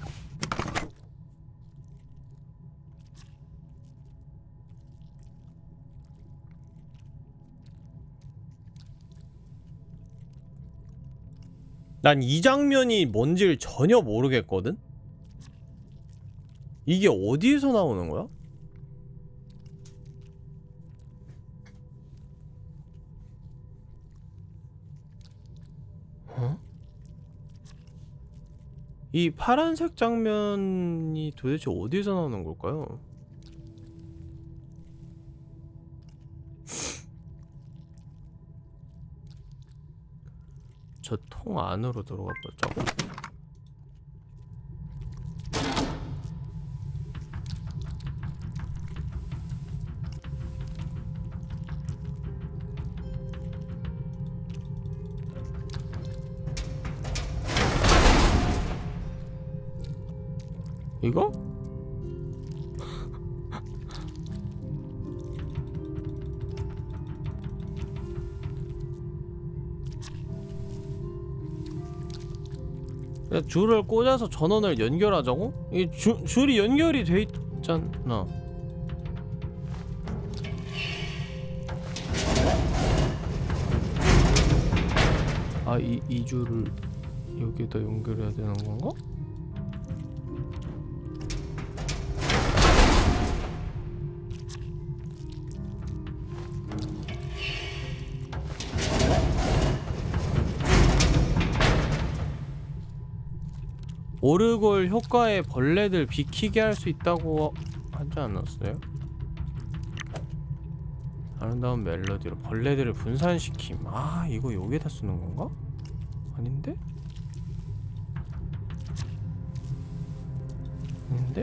난 이 장면이 뭔지를 전혀 모르겠거든? 이게 어디에서 나오는 거야? 이 파란색 장면이 도대체 어디에서 나오는 걸까요? 저 통 안으로 들어가 보자고? 이거? 줄을 꽂아서 전원을 연결하자고? 이 줄이 연결이 돼 있잖아. 아, 이 줄을 여기에다 연결해야 되는 건가? 오르골 효과에 벌레들 비키게 할 수 있다고 하지 않았어요? 아름다운 멜로디로 벌레들을 분산시킴. 아, 이거 여기에다 쓰는 건가? 아닌데? 아닌데?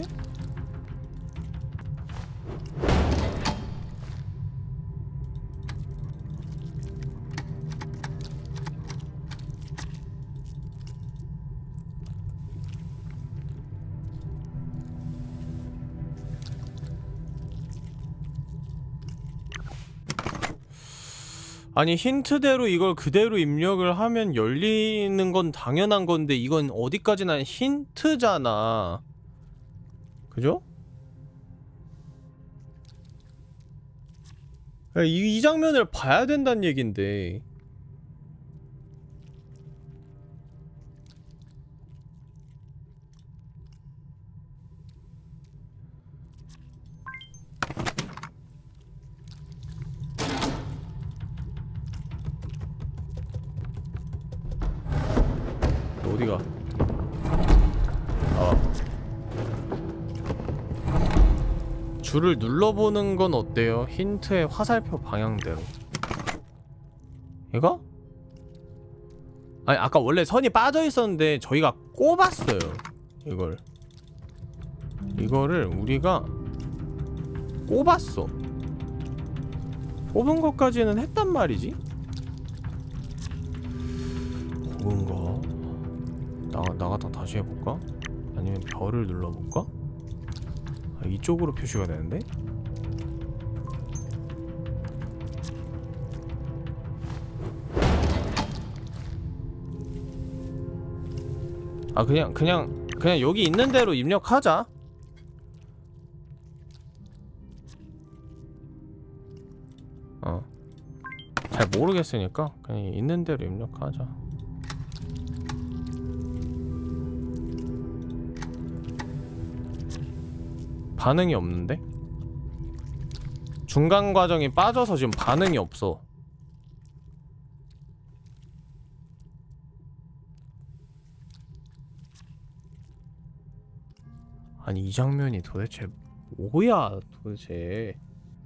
아니, 힌트대로 이걸 그대로 입력을 하면 열리는 건 당연한 건데 이건 어디까지나 힌트잖아. 그죠? 이 장면을 봐야 된다는 얘긴데. 어디가? 줄을 눌러보는 건 어때요? 힌트의 화살표 방향대로. 얘가? 아니, 아까 원래 선이 빠져 있었는데 저희가 꼽았어요. 이거를 우리가 꼽았어. 꼽은 것까지는 했단 말이지? 그건가? 나갔다 다시 해볼까? 아니면 별을 눌러볼까? 아, 이쪽으로 표시가 되는데? 아, 그냥 여기 있는 대로 입력하자. 잘 모르겠으니까 그냥 있는 대로 입력하자. 반응이 없는데? 중간 과정이 빠져서 지금 반응이 없어. 아니, 이 장면이 도대체 뭐야, 도대체.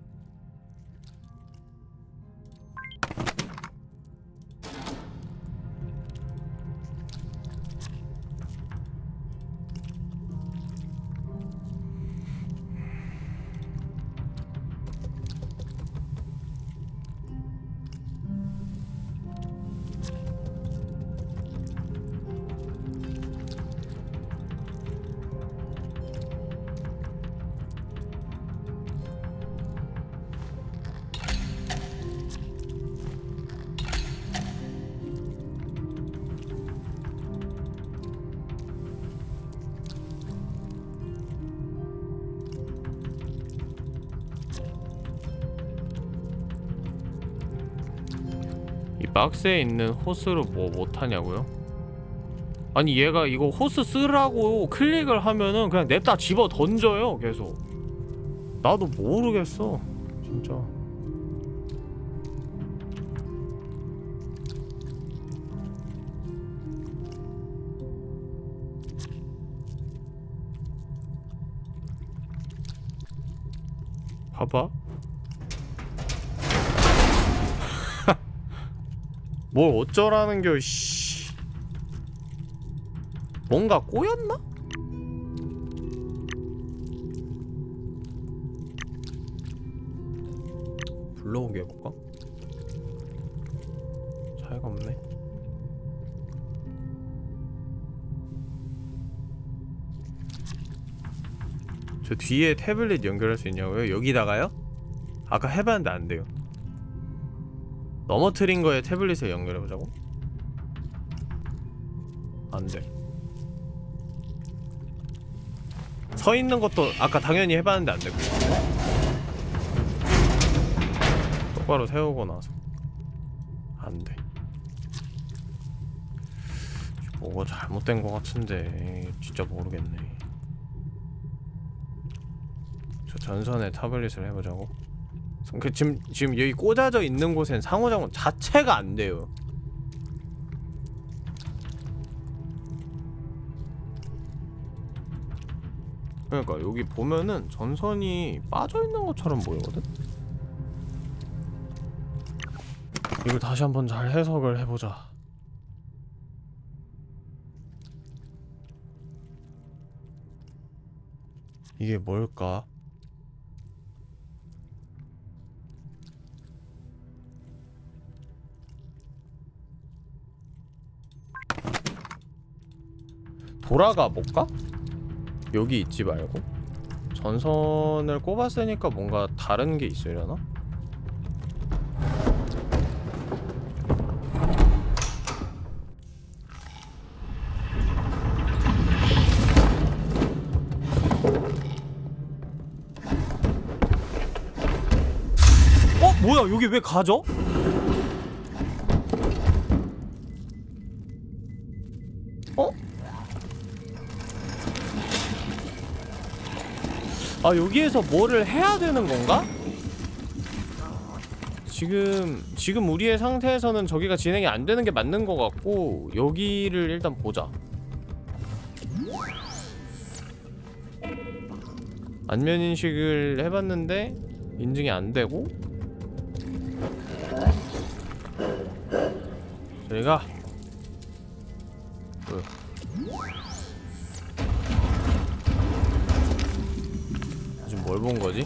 박스에 있는 호스로 뭐 못하냐고요? 아니, 얘가 이거 호스 쓰라고 클릭을 하면은 그냥 냅다 집어 던져요, 계속. 나도 모르겠어, 진짜. 봐봐. 뭘 어쩌라는겨, 씨. 뭔가 꼬였나? 불러오게 해볼까? 차이가 없네. 저 뒤에 태블릿 연결할 수 있냐고요? 여기다가요? 아까 해봤는데 안 돼요. 넘어뜨린 거에 태블릿을 연결해보자고? 안 돼. 서 있는 것도 아까 당연히 해봤는데 안 되고. 똑바로 세우고 나서 안 돼. 뭐가 잘못된 것 같은데 진짜 모르겠네. 저 전선에 타블릿을 해보자고. 지금 여기 꽂아져 있는 곳엔 상호작용 자체가 안 돼요. 그러니까 여기 보면은 전선이 빠져있는 것처럼 보이거든? 이걸 다시 한번 잘 해석을 해보자. 이게 뭘까? 돌아가 볼까? 여기 있지 말고 전선을 꼽았으니까 뭔가 다른 게 있으려나? 뭐야 여기 왜 가져? 아 여기에서 뭐를 해야 되는 건가? 지금 우리의 상태에서는 저기가 진행이 안 되는 게 맞는 것 같고 여기를 일단 보자. 안면 인식을 해봤는데 인증이 안 되고 저리가 지금 뭘 본 거지?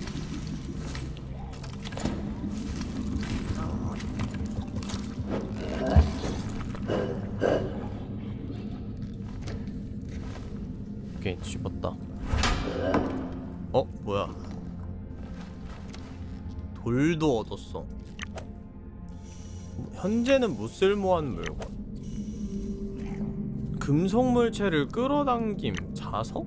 오케이, 집었다. 뭐야? 돌도 얻었어. 현재는 무쓸모한 물건. 금속 물체를 끌어당김. 자석?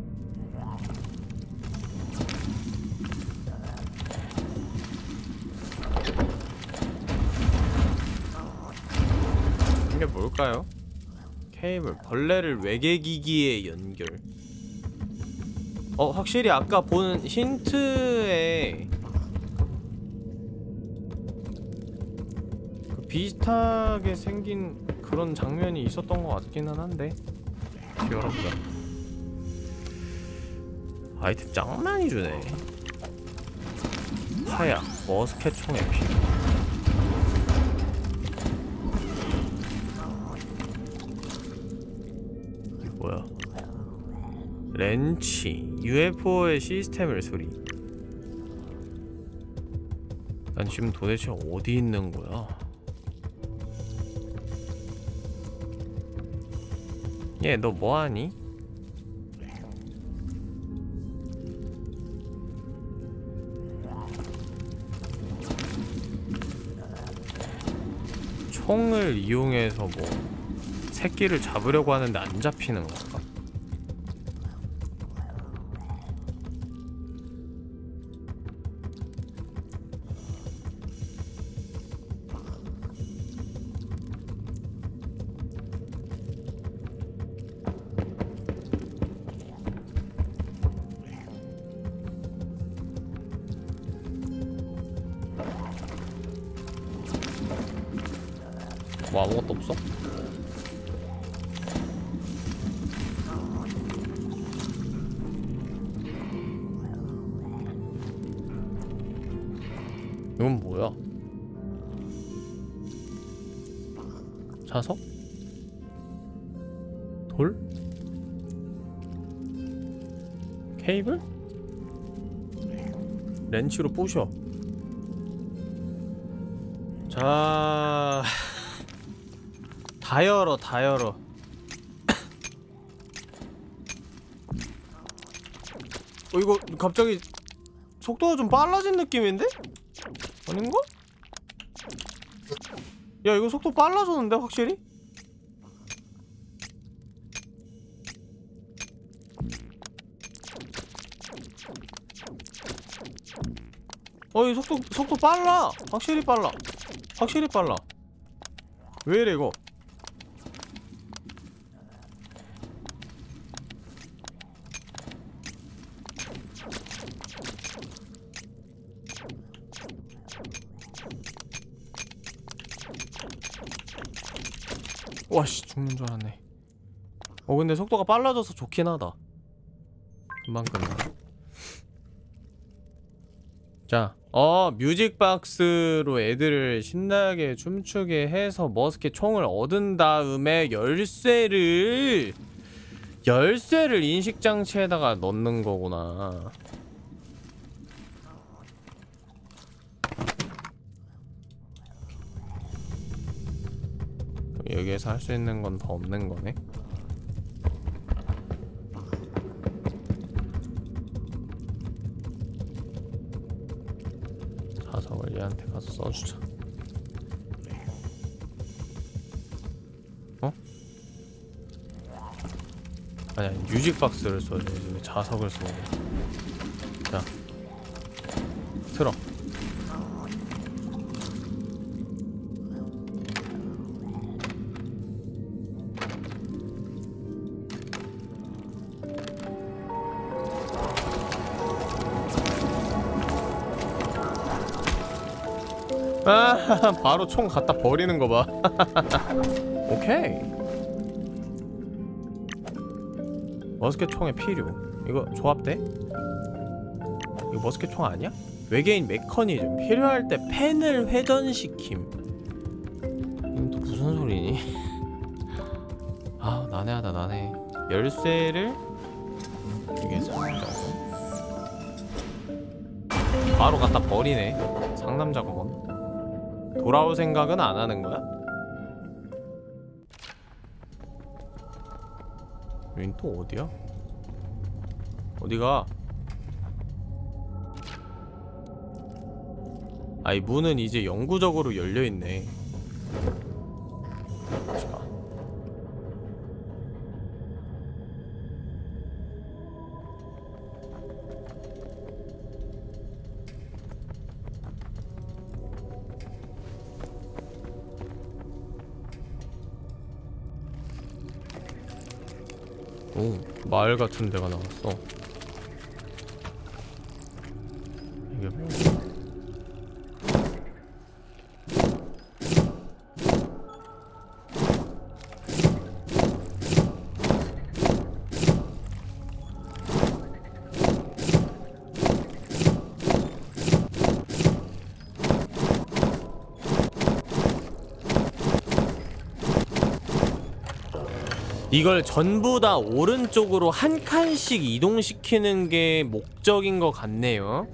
이게 뭘까요? 케이블. 벌레를 외계기기에 연결. 확실히 아까 본 힌트에 비슷하게 생긴 그런 장면이 있었던 것 같기는 한데 귀여웠다. 아이템 짱 많이 주네. 하약, 머스켓 총의 피. 뭐야? 렌치, UFO의 시스템을 수리. 난 지금 도대체 어디 있는 거야? 얘 너 뭐하니? 총을 이용해서 뭐 새끼를 잡으려고 하는데 안 잡히는 건가? 뭐 아무것도 없어? 이건 뭐야? 자석? 돌? 케이블? 렌치로 부셔. 자... 다 열어, 다 열어. 이거 갑자기 속도가 좀 빨라진 느낌인데? 아닌가? 야, 이거 속도 빨라졌는데, 확실히? 이 속도 빨라! 확실히 빨라. 확실히 빨라. 왜 이래, 이거? 와씨 죽는 줄 알았네. 근데 속도가 빨라져서 좋긴 하다. 금방 끝나. 자, 뮤직박스로 애들을 신나게 춤추게 해서 머스켓 총을 얻은 다음에 열쇠를 인식장치에다가 넣는 거구나. 여기에서 할 수 있는 건 더 없는 거네. 자석을 얘한테 가서 써주자. 아니야, 뮤직박스를 써야지. 왜 자석을 써. 자, 틀어. 바로 총 갖다 버리는 거 봐. 오케이. 머스켓 총의 필요. 이거 조합돼? 이거 머스켓 총 아니야? 외계인 메커니즘. 필요할 때 펜을 회전시킴. 이건 또 무슨 소리니? 아, 난해하다, 난해. 열쇠를 여기에서 바로 갖다 버리네. 상남자구먼. 돌아올 생각은 안 하는 거야? 여긴 또 어디야? 어디가? 이 문은 이제 영구적으로 열려있네. 오, 마을 같은 데가 나왔어. 이게 뭐야? 이걸 전부 다 오른쪽으로 한 칸씩 이동시키는 게 목적인 것 같네요.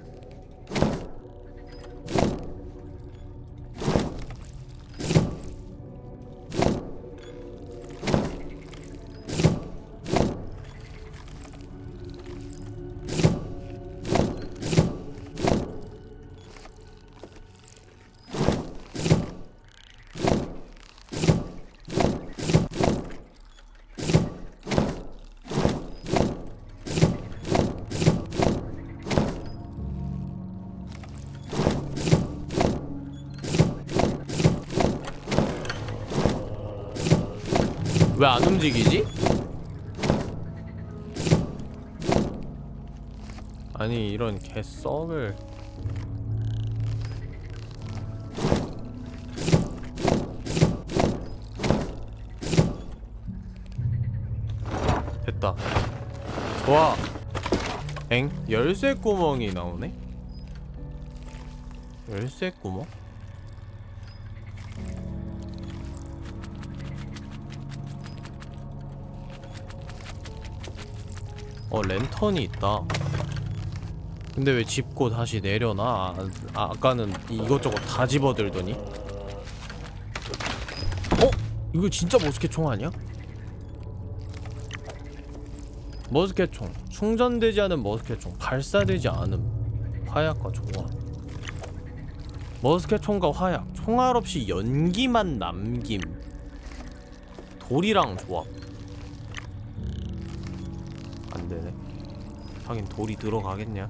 왜 안 움직이지? 아니 이런 개썩을. 됐다. 좋아. 엥? 열쇠 구멍이 나오네? 열쇠 구멍? 랜턴이 있다. 근데 왜 짚고 다시 내려놔? 아까는 이것저것 다 집어들더니. 이거 진짜 머스켓총 아니야? 머스켓총. 충전되지 않은 머스켓총. 발사되지 않음. 화약과 조화. 머스켓총과 화약. 총알 없이 연기만 남김. 돌이랑 조합. 안되네. 하긴 돌이 들어가겠냐.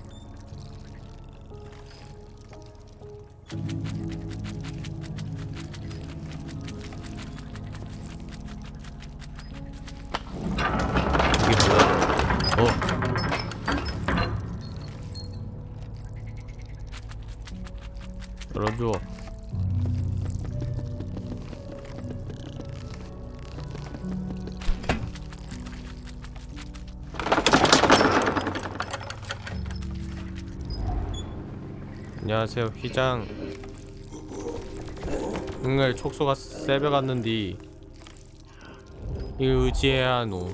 이게 뭐야? 열어줘. 안녕하세요 휘장. 응을 촉수가 세벼갔는디 이걸 의지해야 하노.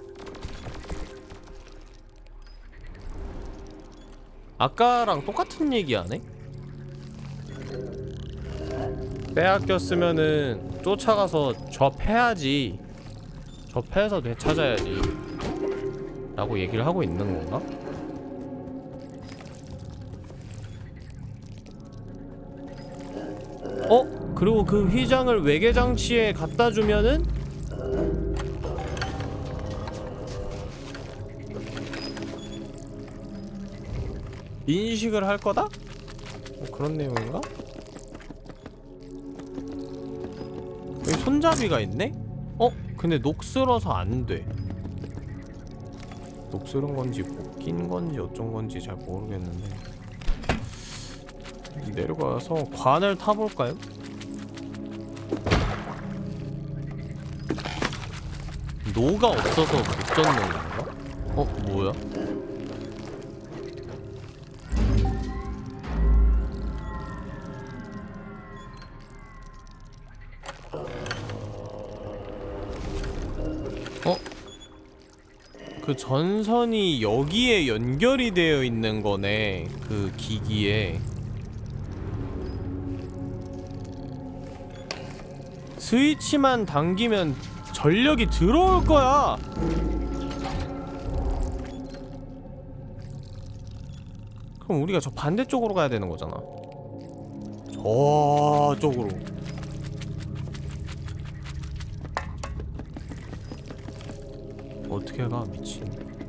아까랑 똑같은 얘기 안 해? 빼앗겼으면은 쫓아가서 접해야지. 접해서 되찾아야지 라고 얘기를 하고 있는 건가? 그리고 그 휘장을 외계장치에 갖다 주면은 인식을 할 거다? 그런 내용인가? 여기 손잡이가 있네? 근데 녹슬어서 안 돼. 녹슬은 건지 낀 건지 어쩐 건지 잘 모르겠는데 내려가서 관을 타볼까요? 노가 없어서 못 젓는 건가? 뭐야? 그 전선이 여기에 연결이 되어 있는 거네. 그 기기에. 스위치만 당기면 전력이 들어올 거야. 그럼 우리가 저 반대쪽으로 가야 되는 거잖아. 저쪽으로. 어떻게 가? 미친.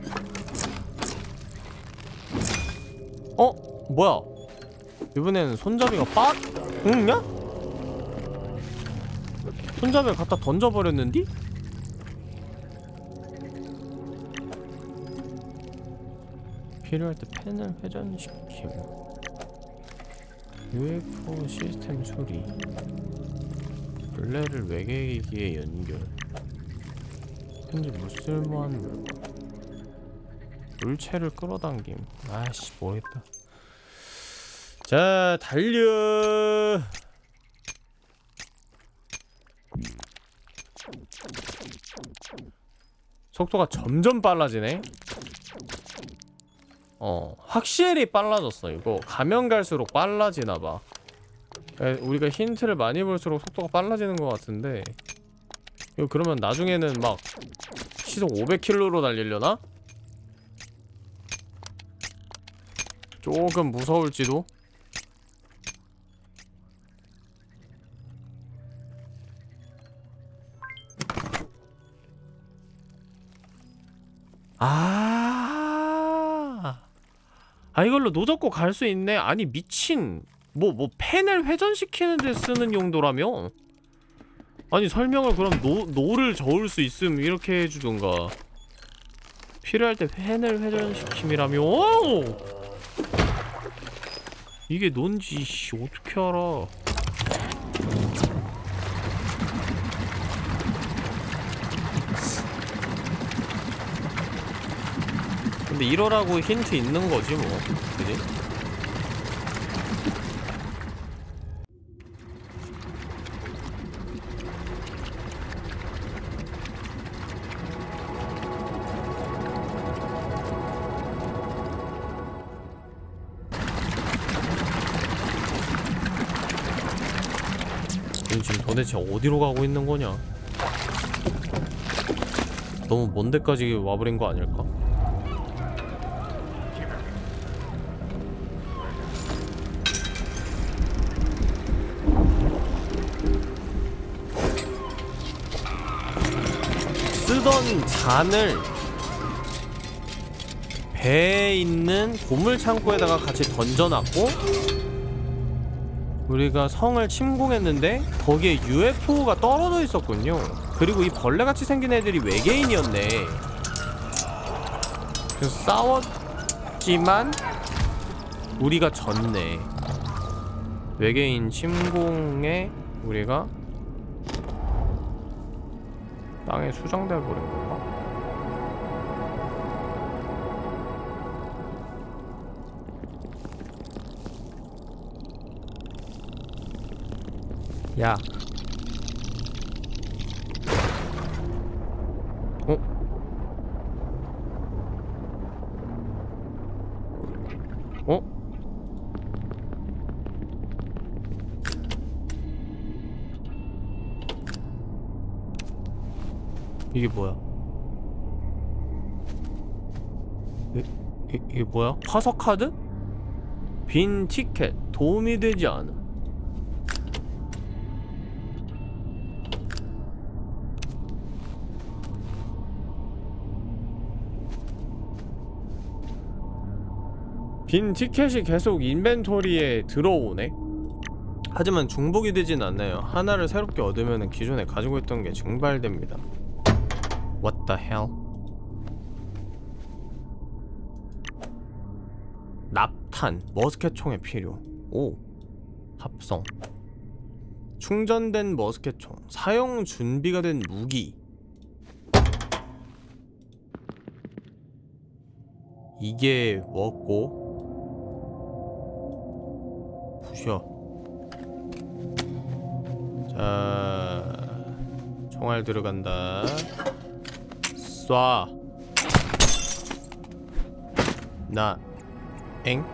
뭐야? 이번에는 손잡이가 응냐? 손잡이를 갖다 던져버렸는디? 필요할 때 펜을 회전시킴. UFO 시스템 수리. 블레를 외계기기에 연결. 현재 무쓸모한 물건. 물체를 끌어당김. 아이씨 모르겠다. 자 달려. 속도가 점점 빨라지네. 확실히 빨라졌어. 이거 가면 갈수록 빨라지나봐. 우리가 힌트를 많이 볼수록 속도가 빨라지는 것 같은데 이거 그러면 나중에는 막 시속 500km로 달리려나? 조금 무서울지도? 이걸로 노젓고 갈 수 있네. 아니 미친. 뭐 펜을 회전시키는 데 쓰는 용도라며? 아니 설명을 그럼 노를 저을 수 있음 이렇게 해주던가. 필요할 때 펜을 회전시킴이라며? 이게 뭔지 어떻게 알아? 근데 이러라고 힌트 있는 거지 뭐. 그지? 지금 도대체 어디로 가고 있는 거냐? 너무 먼 데까지 와버린 거 아닐까? 쓰던 잔을 배에 있는 고물 창고에다가 같이 던져놨고 우리가 성을 침공했는데 거기에 UFO가 떨어져 있었군요. 그리고 이 벌레같이 생긴 애들이 외계인이었네. 그래서 싸웠지만 우리가 졌네. 외계인 침공에 우리가 땅에 수정돼 버린 건가? 야. 어? 어? 이게 뭐야? 이게 뭐야? 화석 카드? 빈 티켓 도움이 되지 않음. 빈 티켓이 계속 인벤토리에 들어오네? 하지만 중복이 되진 않나요. 하나를 새롭게 얻으면 기존에 가지고 있던 게 증발됩니다. What the hell? 납탄, 머스켓총에 필요. 오, 합성. 충전된 머스켓총, 사용 준비가 된 무기. 이게 뭐고? 부셔. 자, 총알 들어간다. 쏴. 엥?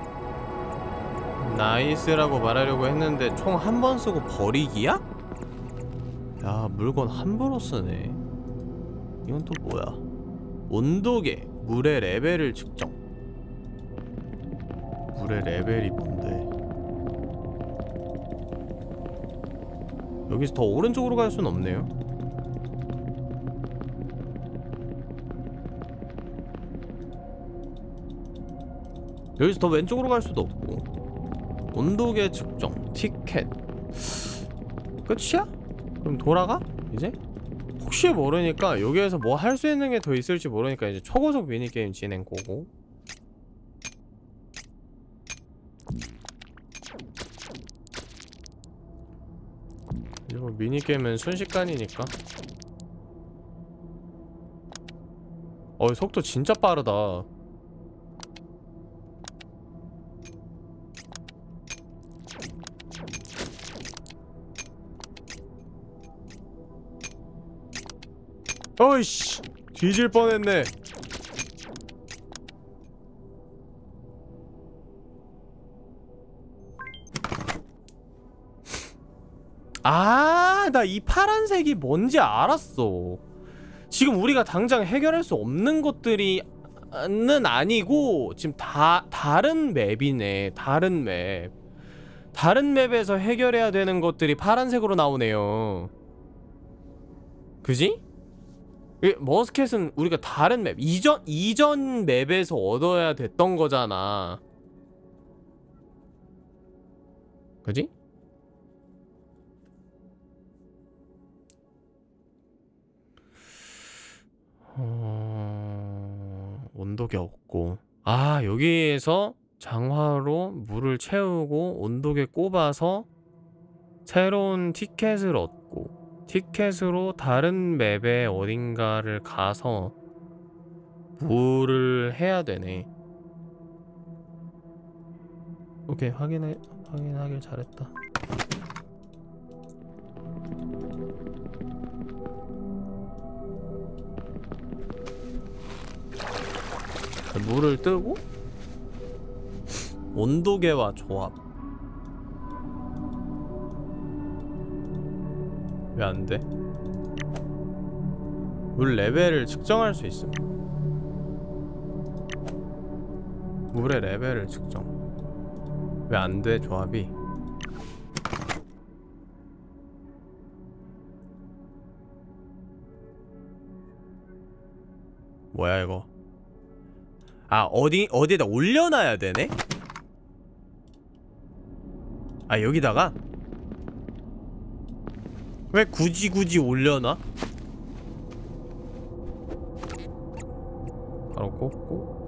나이스라고 말하려고 했는데 총 한 번 쓰고 버리기야? 야, 물건 함부로 쓰네. 이건 또 뭐야? 온도계, 물의 레벨을 측정. 물의 레벨이 뭔데? 여기서 더 오른쪽으로 갈 순 없네요. 여기서 더 왼쪽으로 갈 수도 없고. 온도계 측정, 티켓. 끝이야? 그럼 돌아가? 이제? 혹시 모르니까 여기에서 뭐 할 수 있는 게 더 있을지 모르니까 이제 초고속 미니게임 진행 고고. 이제 뭐 미니게임은 순식간이니까. 속도 진짜 빠르다. 어이씨, 뒤질 뻔했네. 아, 나 이 파란색이 뭔지 알았어. 지금 우리가 당장 해결할 수 없는 것들이 는 아니고 지금 다른 맵이네. 다른 맵. 다른 맵에서 해결해야 되는 것들이 파란색으로 나오네요. 그지? 머스켓은 우리가 다른 맵, 이전 맵에서 얻어야 됐던 거잖아. 그지? 온도계 없고. 아, 여기에서 장화로 물을 채우고 온도계 꼽아서 새로운 티켓을 얻고, 티켓으로 다른 맵에 어딘가를 가서 물을 해야 되네. 오케이, 확인하길 잘했다. 물을 뜨고 온도계와 조합. 왜 안 돼? 물 레벨을 측정할 수 있음. 물의 레벨을 측정. 왜 안 돼, 조합이? 뭐야 이거? 아, 어디에다 올려놔야 되네? 아, 여기다가? 왜 굳이 올려놔? 바로 꽂고.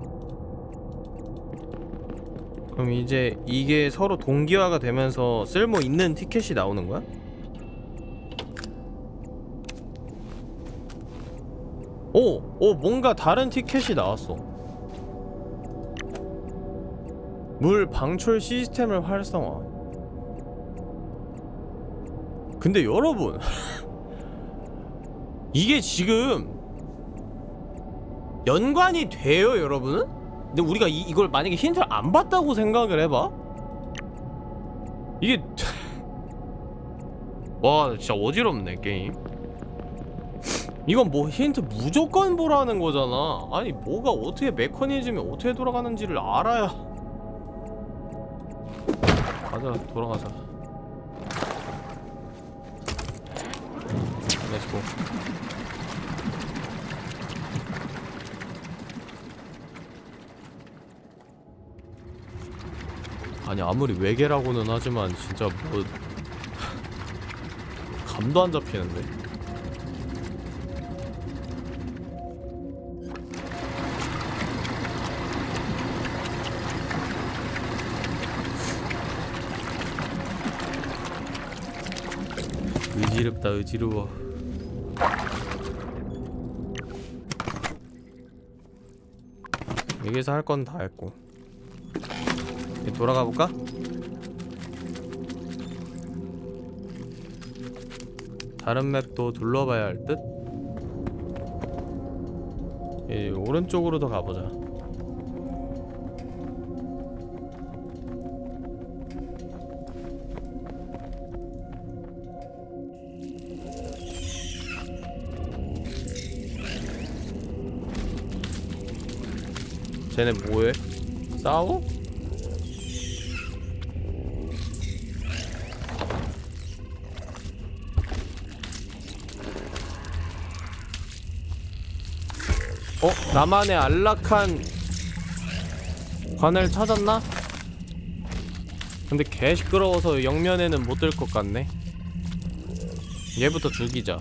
그럼 이제 이게 서로 동기화가 되면서 쓸모 있는 티켓이 나오는 거야? 뭔가 다른 티켓이 나왔어. 물 방출 시스템을 활성화. 근데 여러분 이게 지금 연관이 돼요 여러분은? 근데 우리가 이걸 만약에 힌트를 안 봤다고 생각을 해봐? 이게 와 진짜 어지럽네 게임. 이건 뭐 힌트 무조건 보라는 거잖아. 아니 뭐가 어떻게 메커니즘이 어떻게 돌아가는지를 알아야. 가자 돌아가자. 렛츠고. 아니 아무리 외계라고는 하지만 진짜 뭐 감도 안 잡히는데. 의지럽다 의지러워. 여기서 할 건 다 했고 돌아가 볼까? 다른 맵도 둘러봐야 할 듯? 오른쪽으로 더 가보자. 쟤네 뭐해? 싸워? 나만의 안락한 관을 찾았나? 근데 개 시끄러워서 영면에는 못 들 것 같네. 얘부터 죽이자.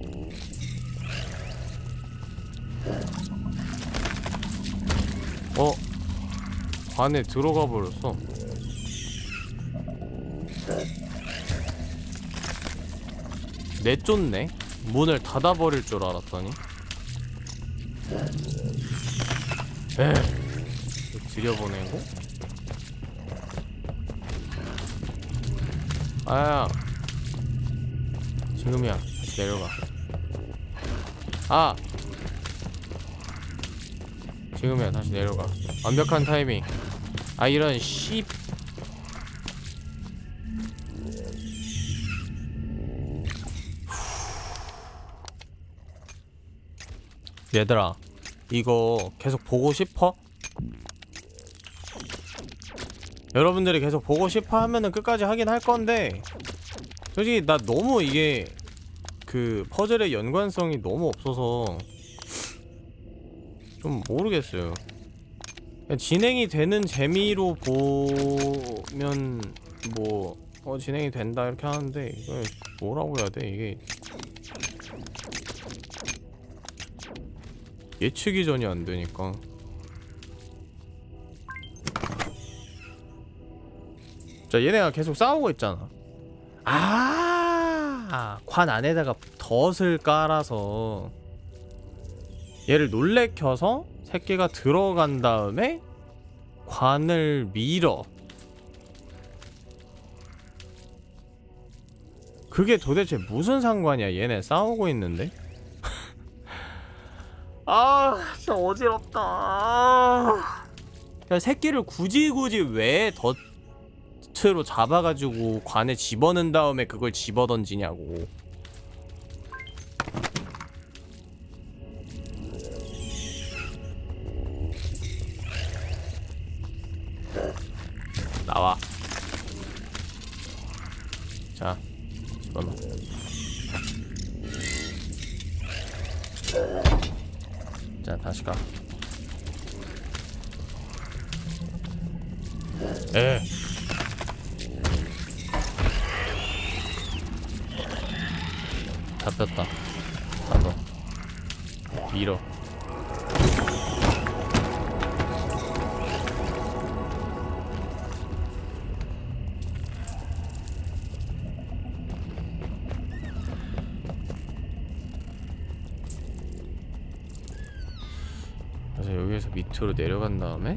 관에 들어가 버렸어. 내쫓네? 문을 닫아버릴 줄 알았더니. 들여보내고? 아야 지금이야. 다시 내려가. 아 지금이야. 다시 내려가. 완벽한 타이밍. 아 이런 씨. 얘들아 이거 계속 보고 싶어? 여러분들이 계속 보고 싶어 하면은 끝까지 하긴 할 건데 솔직히 나 너무 이게 그 퍼즐의 연관성이 너무 없어서 좀 모르겠어요. 그냥 진행이 되는 재미로 보면 뭐 진행이 된다 이렇게 하는데 이걸 뭐라고 해야 돼 이게. 예측이 전혀 안 되니까. 자 얘네가 계속 싸우고 있잖아. 관 안에다가 덫을 깔아서 얘를 놀래켜서 새끼가 들어간 다음에 관을 밀어. 그게 도대체 무슨 상관이야. 얘네 싸우고 있는데. 진짜 어지럽다. 야, 새끼를 굳이 왜 덫으로 잡아가지고 관에 집어넣은 다음에 그걸 집어던지냐고. 나와. 자, 집어넣어. 자, 다시 가. 잡혔다. 다 넣어. 밀어. 그래서 여기에서 밑으로 내려간 다음에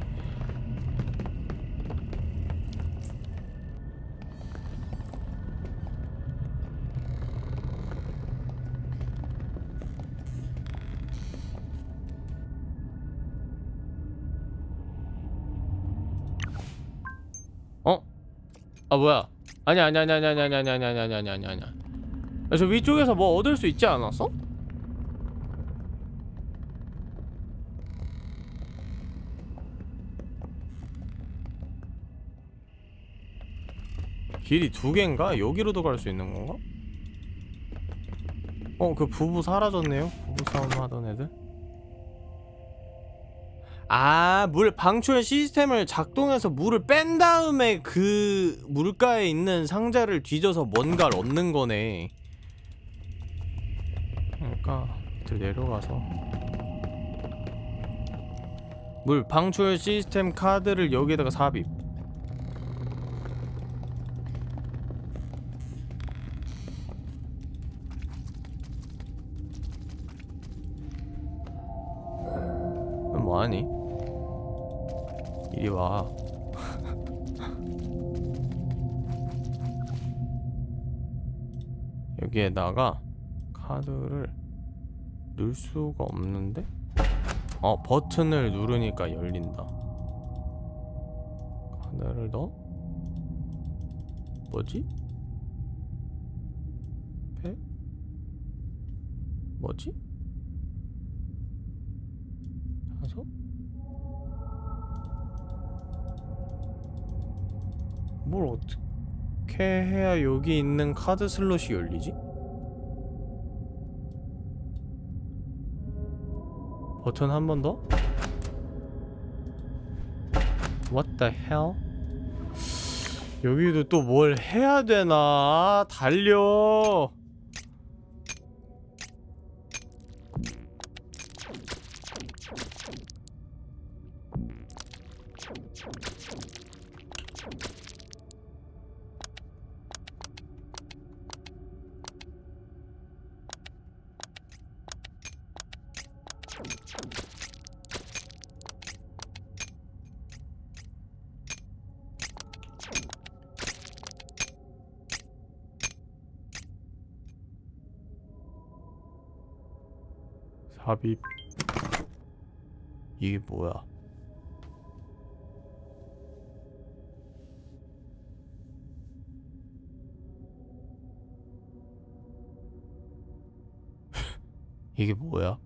아 뭐야? 아니야. 저 위쪽에서 뭐 얻을 수 있지 않았어? 길이 두 개인가? 여기로도 갈 수 있는 건가? 그 부부 사라졌네요. 부부 싸움 하던 애들. 아, 물 방출 시스템을 작동해서 물을 뺀 다음에 그 물가에 있는 상자를 뒤져서 뭔가를 얻는 거네. 그러니까 밑에 내려가서 물 방출 시스템 카드를 여기에다가 삽입. 뭐하니? 이리 와. 여기에다가 카드를 넣을 수가 없는데? 버튼을 누르니까 열린다. 카드를 넣어? 뭐지? 뭐지? 가서? 뭘 어떻게 해야 여기 있는 카드 슬롯이 열리지? 버튼 한 번 더? What the hell? 여기도 또 뭘 해야 되나? 달려! 삽입. 이게 뭐야? 이게 뭐야?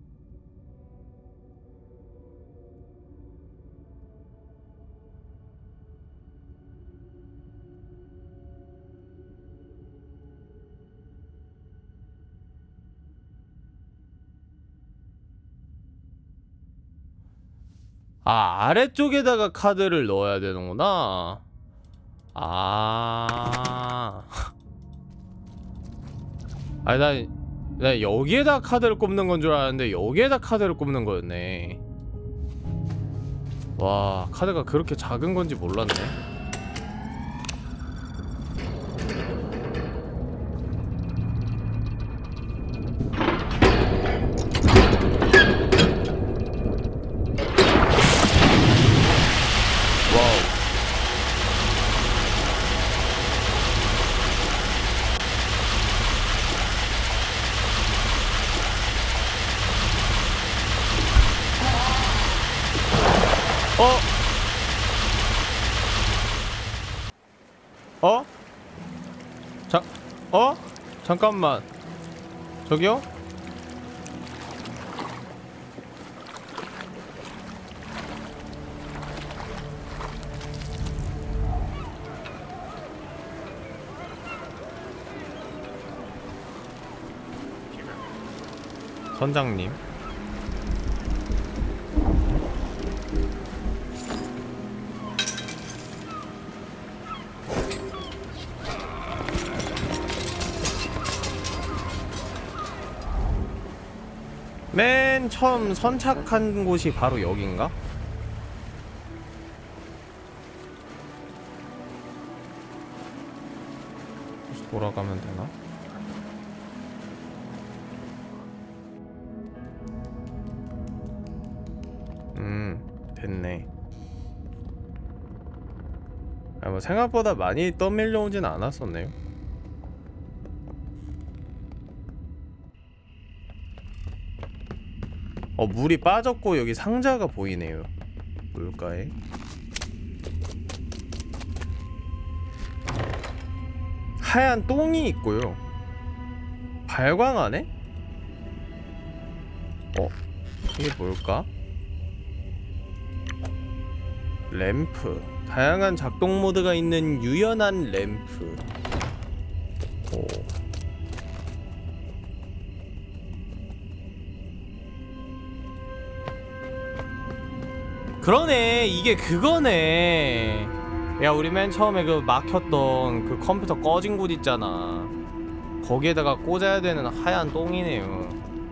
아, 아래쪽에다가 카드를 넣어야 되는구나. 아. 아니, 나 여기에다 카드를 꼽는 건 줄 알았는데 여기에다 카드를 꼽는 거였네. 와, 카드가 그렇게 작은 건지 몰랐네. 잠깐만. 저기요? 선장님. 맨 처음 선착한 곳이 바로 여긴가? 다시 돌아가면 되나? 됐네. 아, 뭐 생각보다 많이 떠밀려오진 않았었네요. 물이 빠졌고 여기 상자가 보이네요. 물가에. 하얀 똥이 있고요. 발광하네? 이게 뭘까? 램프. 다양한 작동 모드가 있는 유연한 램프. 오. 그러네, 이게 그거네. 야, 우리 맨 처음에 그 막혔던 그 컴퓨터 꺼진 곳 있잖아. 거기에다가 꽂아야 되는 하얀 똥이네요.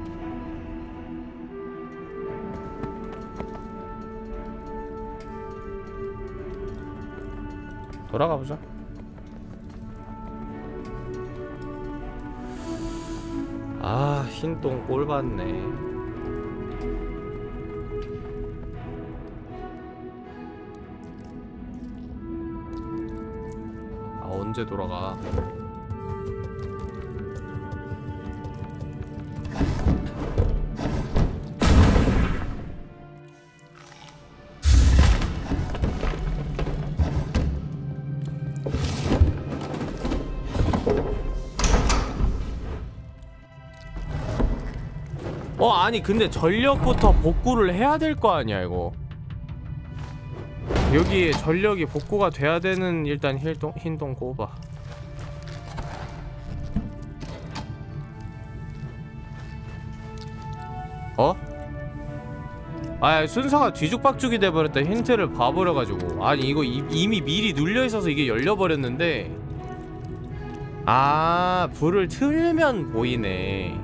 돌아가보자. 아, 흰 똥 꼴 봤네. 언제 돌아가? 아니 근데 전력부터 복구를 해야 될 거 아니야 이거. 여기에 전력이 복구가 돼야 되는. 일단 흰똥 꼽아. 아, 순서가 뒤죽박죽이 돼버렸다. 힌트를 봐버려가지고. 아니 이거 이미 미리 눌려있어서 이게 열려버렸는데. 아, 불을 틀면 보이네.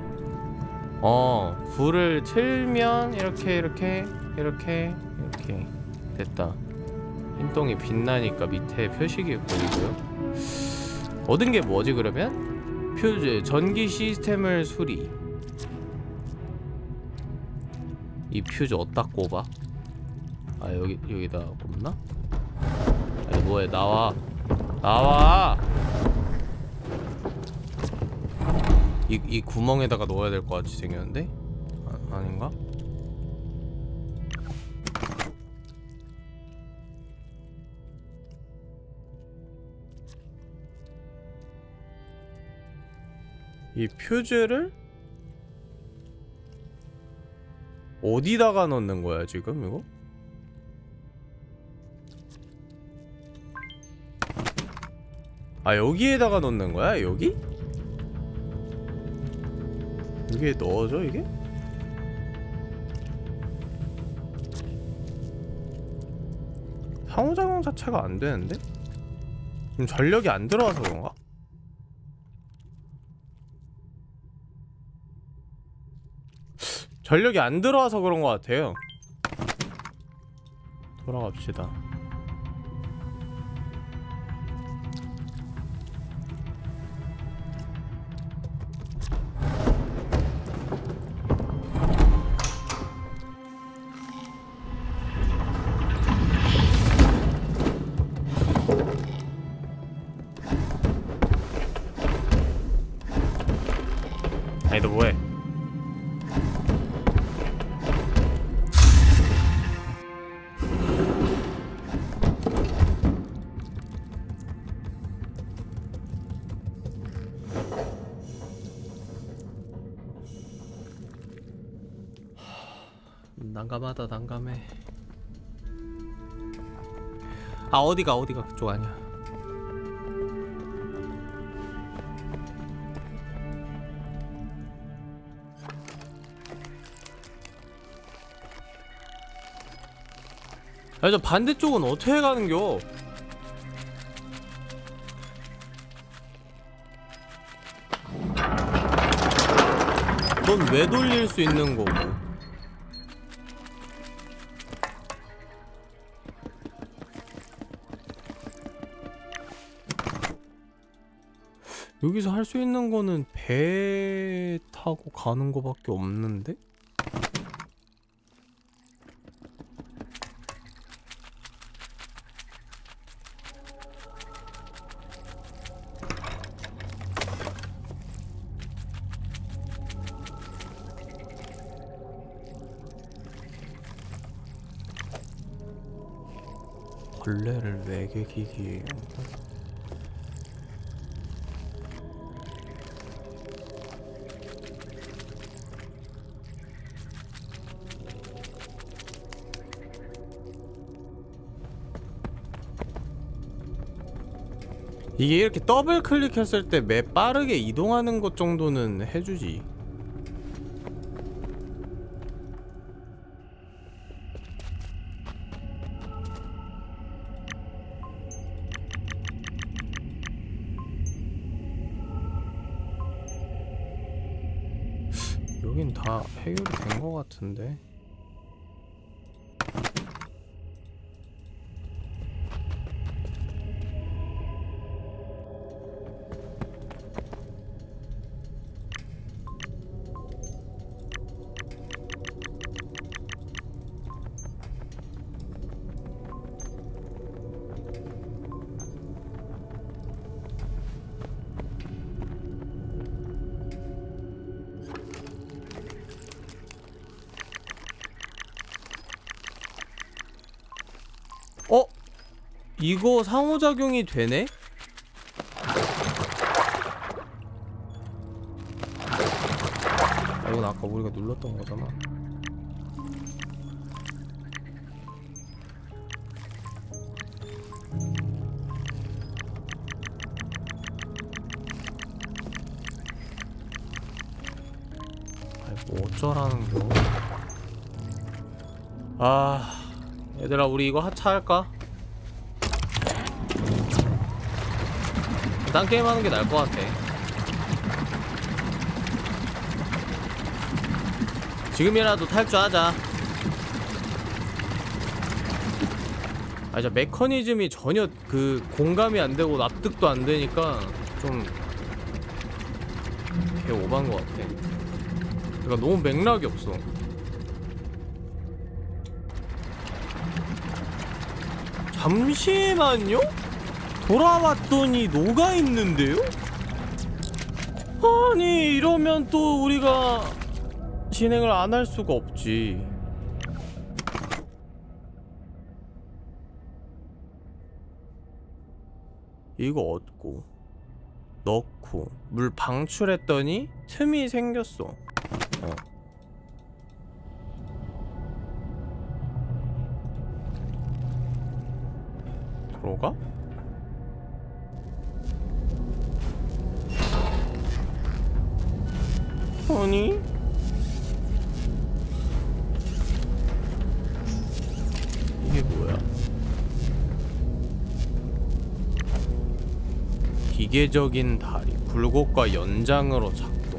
불을 틀면 이렇게 됐다. 흰똥이 빛나니까 밑에 표식이 보이고요. 얻은 게 뭐지 그러면? 퓨즈, 전기 시스템을 수리. 이 퓨즈 어디다 꼽아? 아, 여기다 꼽나? 아니 뭐해, 나와! 이 구멍에다가 넣어야 될 것 같이 생겼는데? 아닌가? 이 퓨즈를 어디다가 넣는 거야 지금 이거? 아, 여기에다가 넣는 거야? 여기? 여기에 넣어줘 이게? 상호작용 자체가 안 되는데? 지금 전력이 안 들어와서 그런가? 전력이 안 들어와서 그런 것 같아요. 돌아갑시다. 아니 너 뭐해? 난감하다. 난감해. 아, 어디가 그쪽 아니야. 야, 저 반대쪽은 어떻게 가는겨? 넌 왜 돌릴 수 있는 거고? 여기서 할 수 있는 거는 배 타고 가는 거밖에 없는데? 벌레를 매개기기에 이게 이렇게 더블 클릭했을 때 맵 빠르게 이동하는 것 정도는 해주지. 여긴 다 해결이 된 것 같은데. 이거 상호작용이 되네? 이건 아까 우리가 눌렀던 거잖아. 아이 뭐 어쩌라는겨. 아 얘들아 우리 이거 하차할까? 딴 게임 하는 게 나을 것 같아. 지금이라도 탈주하자. 아 진짜 메커니즘이 전혀 그 공감이 안 되고 납득도 안 되니까 좀 개 오반 것 같아. 그러니까 너무 맥락이 없어. 잠시만요? 돌아왔더니 녹아있는데요? 아니 이러면 또 우리가 진행을 안 할 수가 없지. 이거 얻고 넣고 물 방출했더니 틈이 생겼어. 들어가? 아니? 이게 뭐야? 기계적인 다리, 굴곡과 연장으로 작동.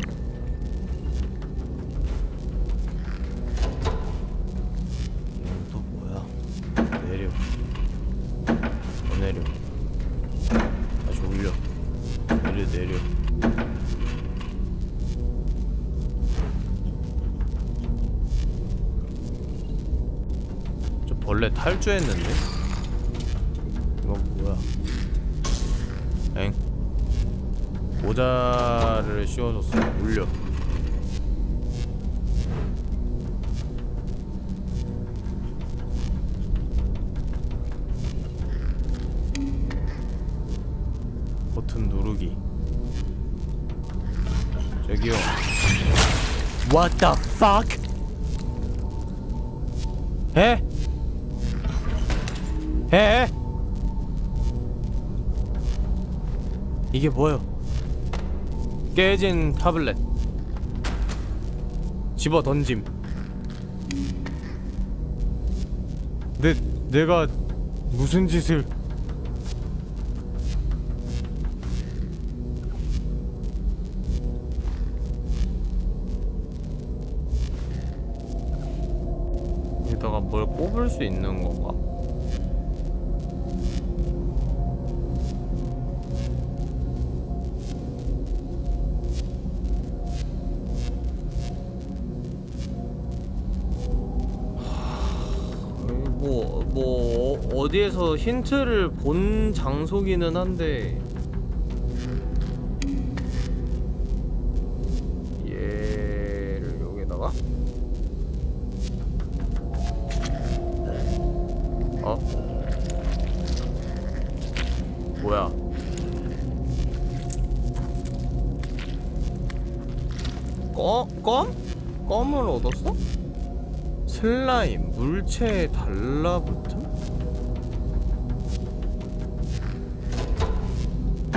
또 뭐야? 내려. 더 내려. 다시 올려. 내려. 원래 탈주했는데? 이건 뭐야? 엥? 모자를 씌워줬어. 올려. 버튼 누르기. 저기요. What the fuck? 에? 에? 이게 뭐요? 깨진 타블렛 집어 던짐. 내가 무슨 짓을? 여기다가 뭘 꼽을 수 있는 건가? 어디에서 힌트를 본 장소기는 한데 얘를 여기다가 뭐야? 껌을 얻었어? 슬라임 물체에 달라붙음?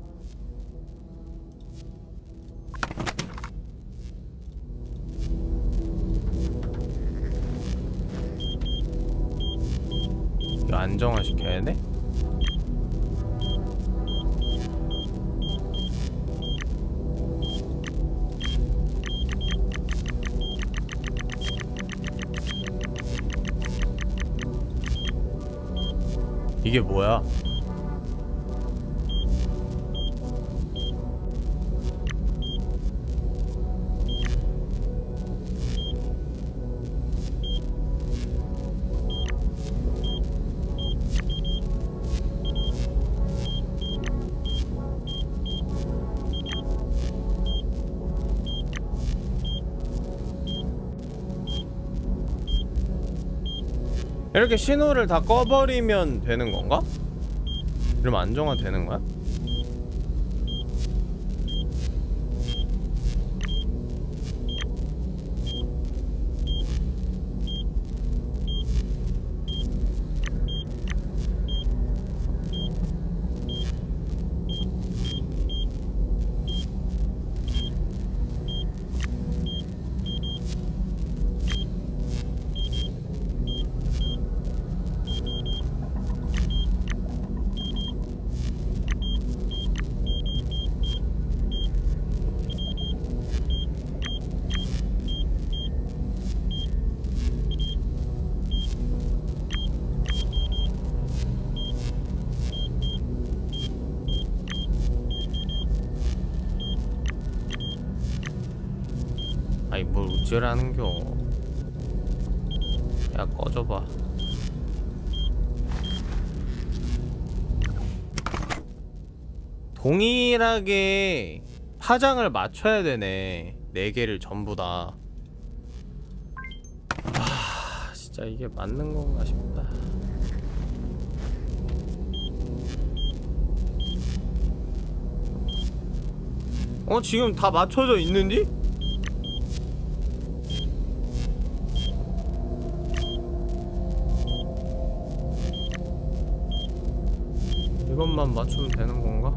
이거 안정화시켜야 돼? 이게 뭐야? 이렇게 신호를 다 꺼버리면 되는 건가? 이러면 안정화 되는 거야? 아이 뭘 우째라는겨. 야 꺼져봐. 동일하게 파장을 맞춰야 되네. 4개를 전부 다. 아 진짜 이게 맞는 건가 싶다. 지금 다 맞춰져 있는디? 이것만 맞추면 되는 건가?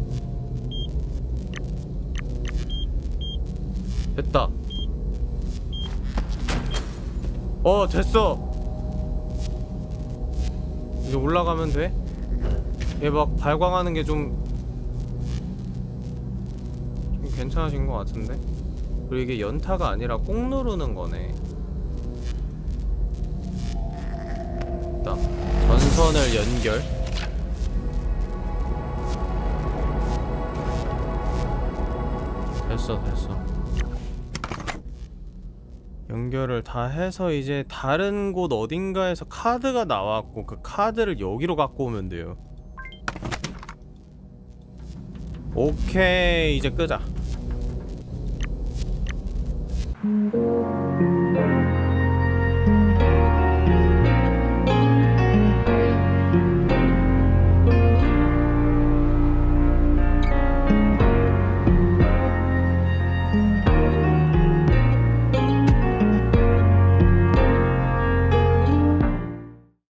됐다. 됐어. 이제 올라가면 돼? 얘 막 발광하는 게 좀 괜찮아진 것 같은데? 그리고 이게 연타가 아니라 꼭 누르는 거네. 됐다. 전선을 연결. 됐어. 연결을 다 해서 이제 다른 곳 어딘가에서 카드가 나왔고 그 카드를 여기로 갖고 오면 돼요. 오케이, 이제 끄자.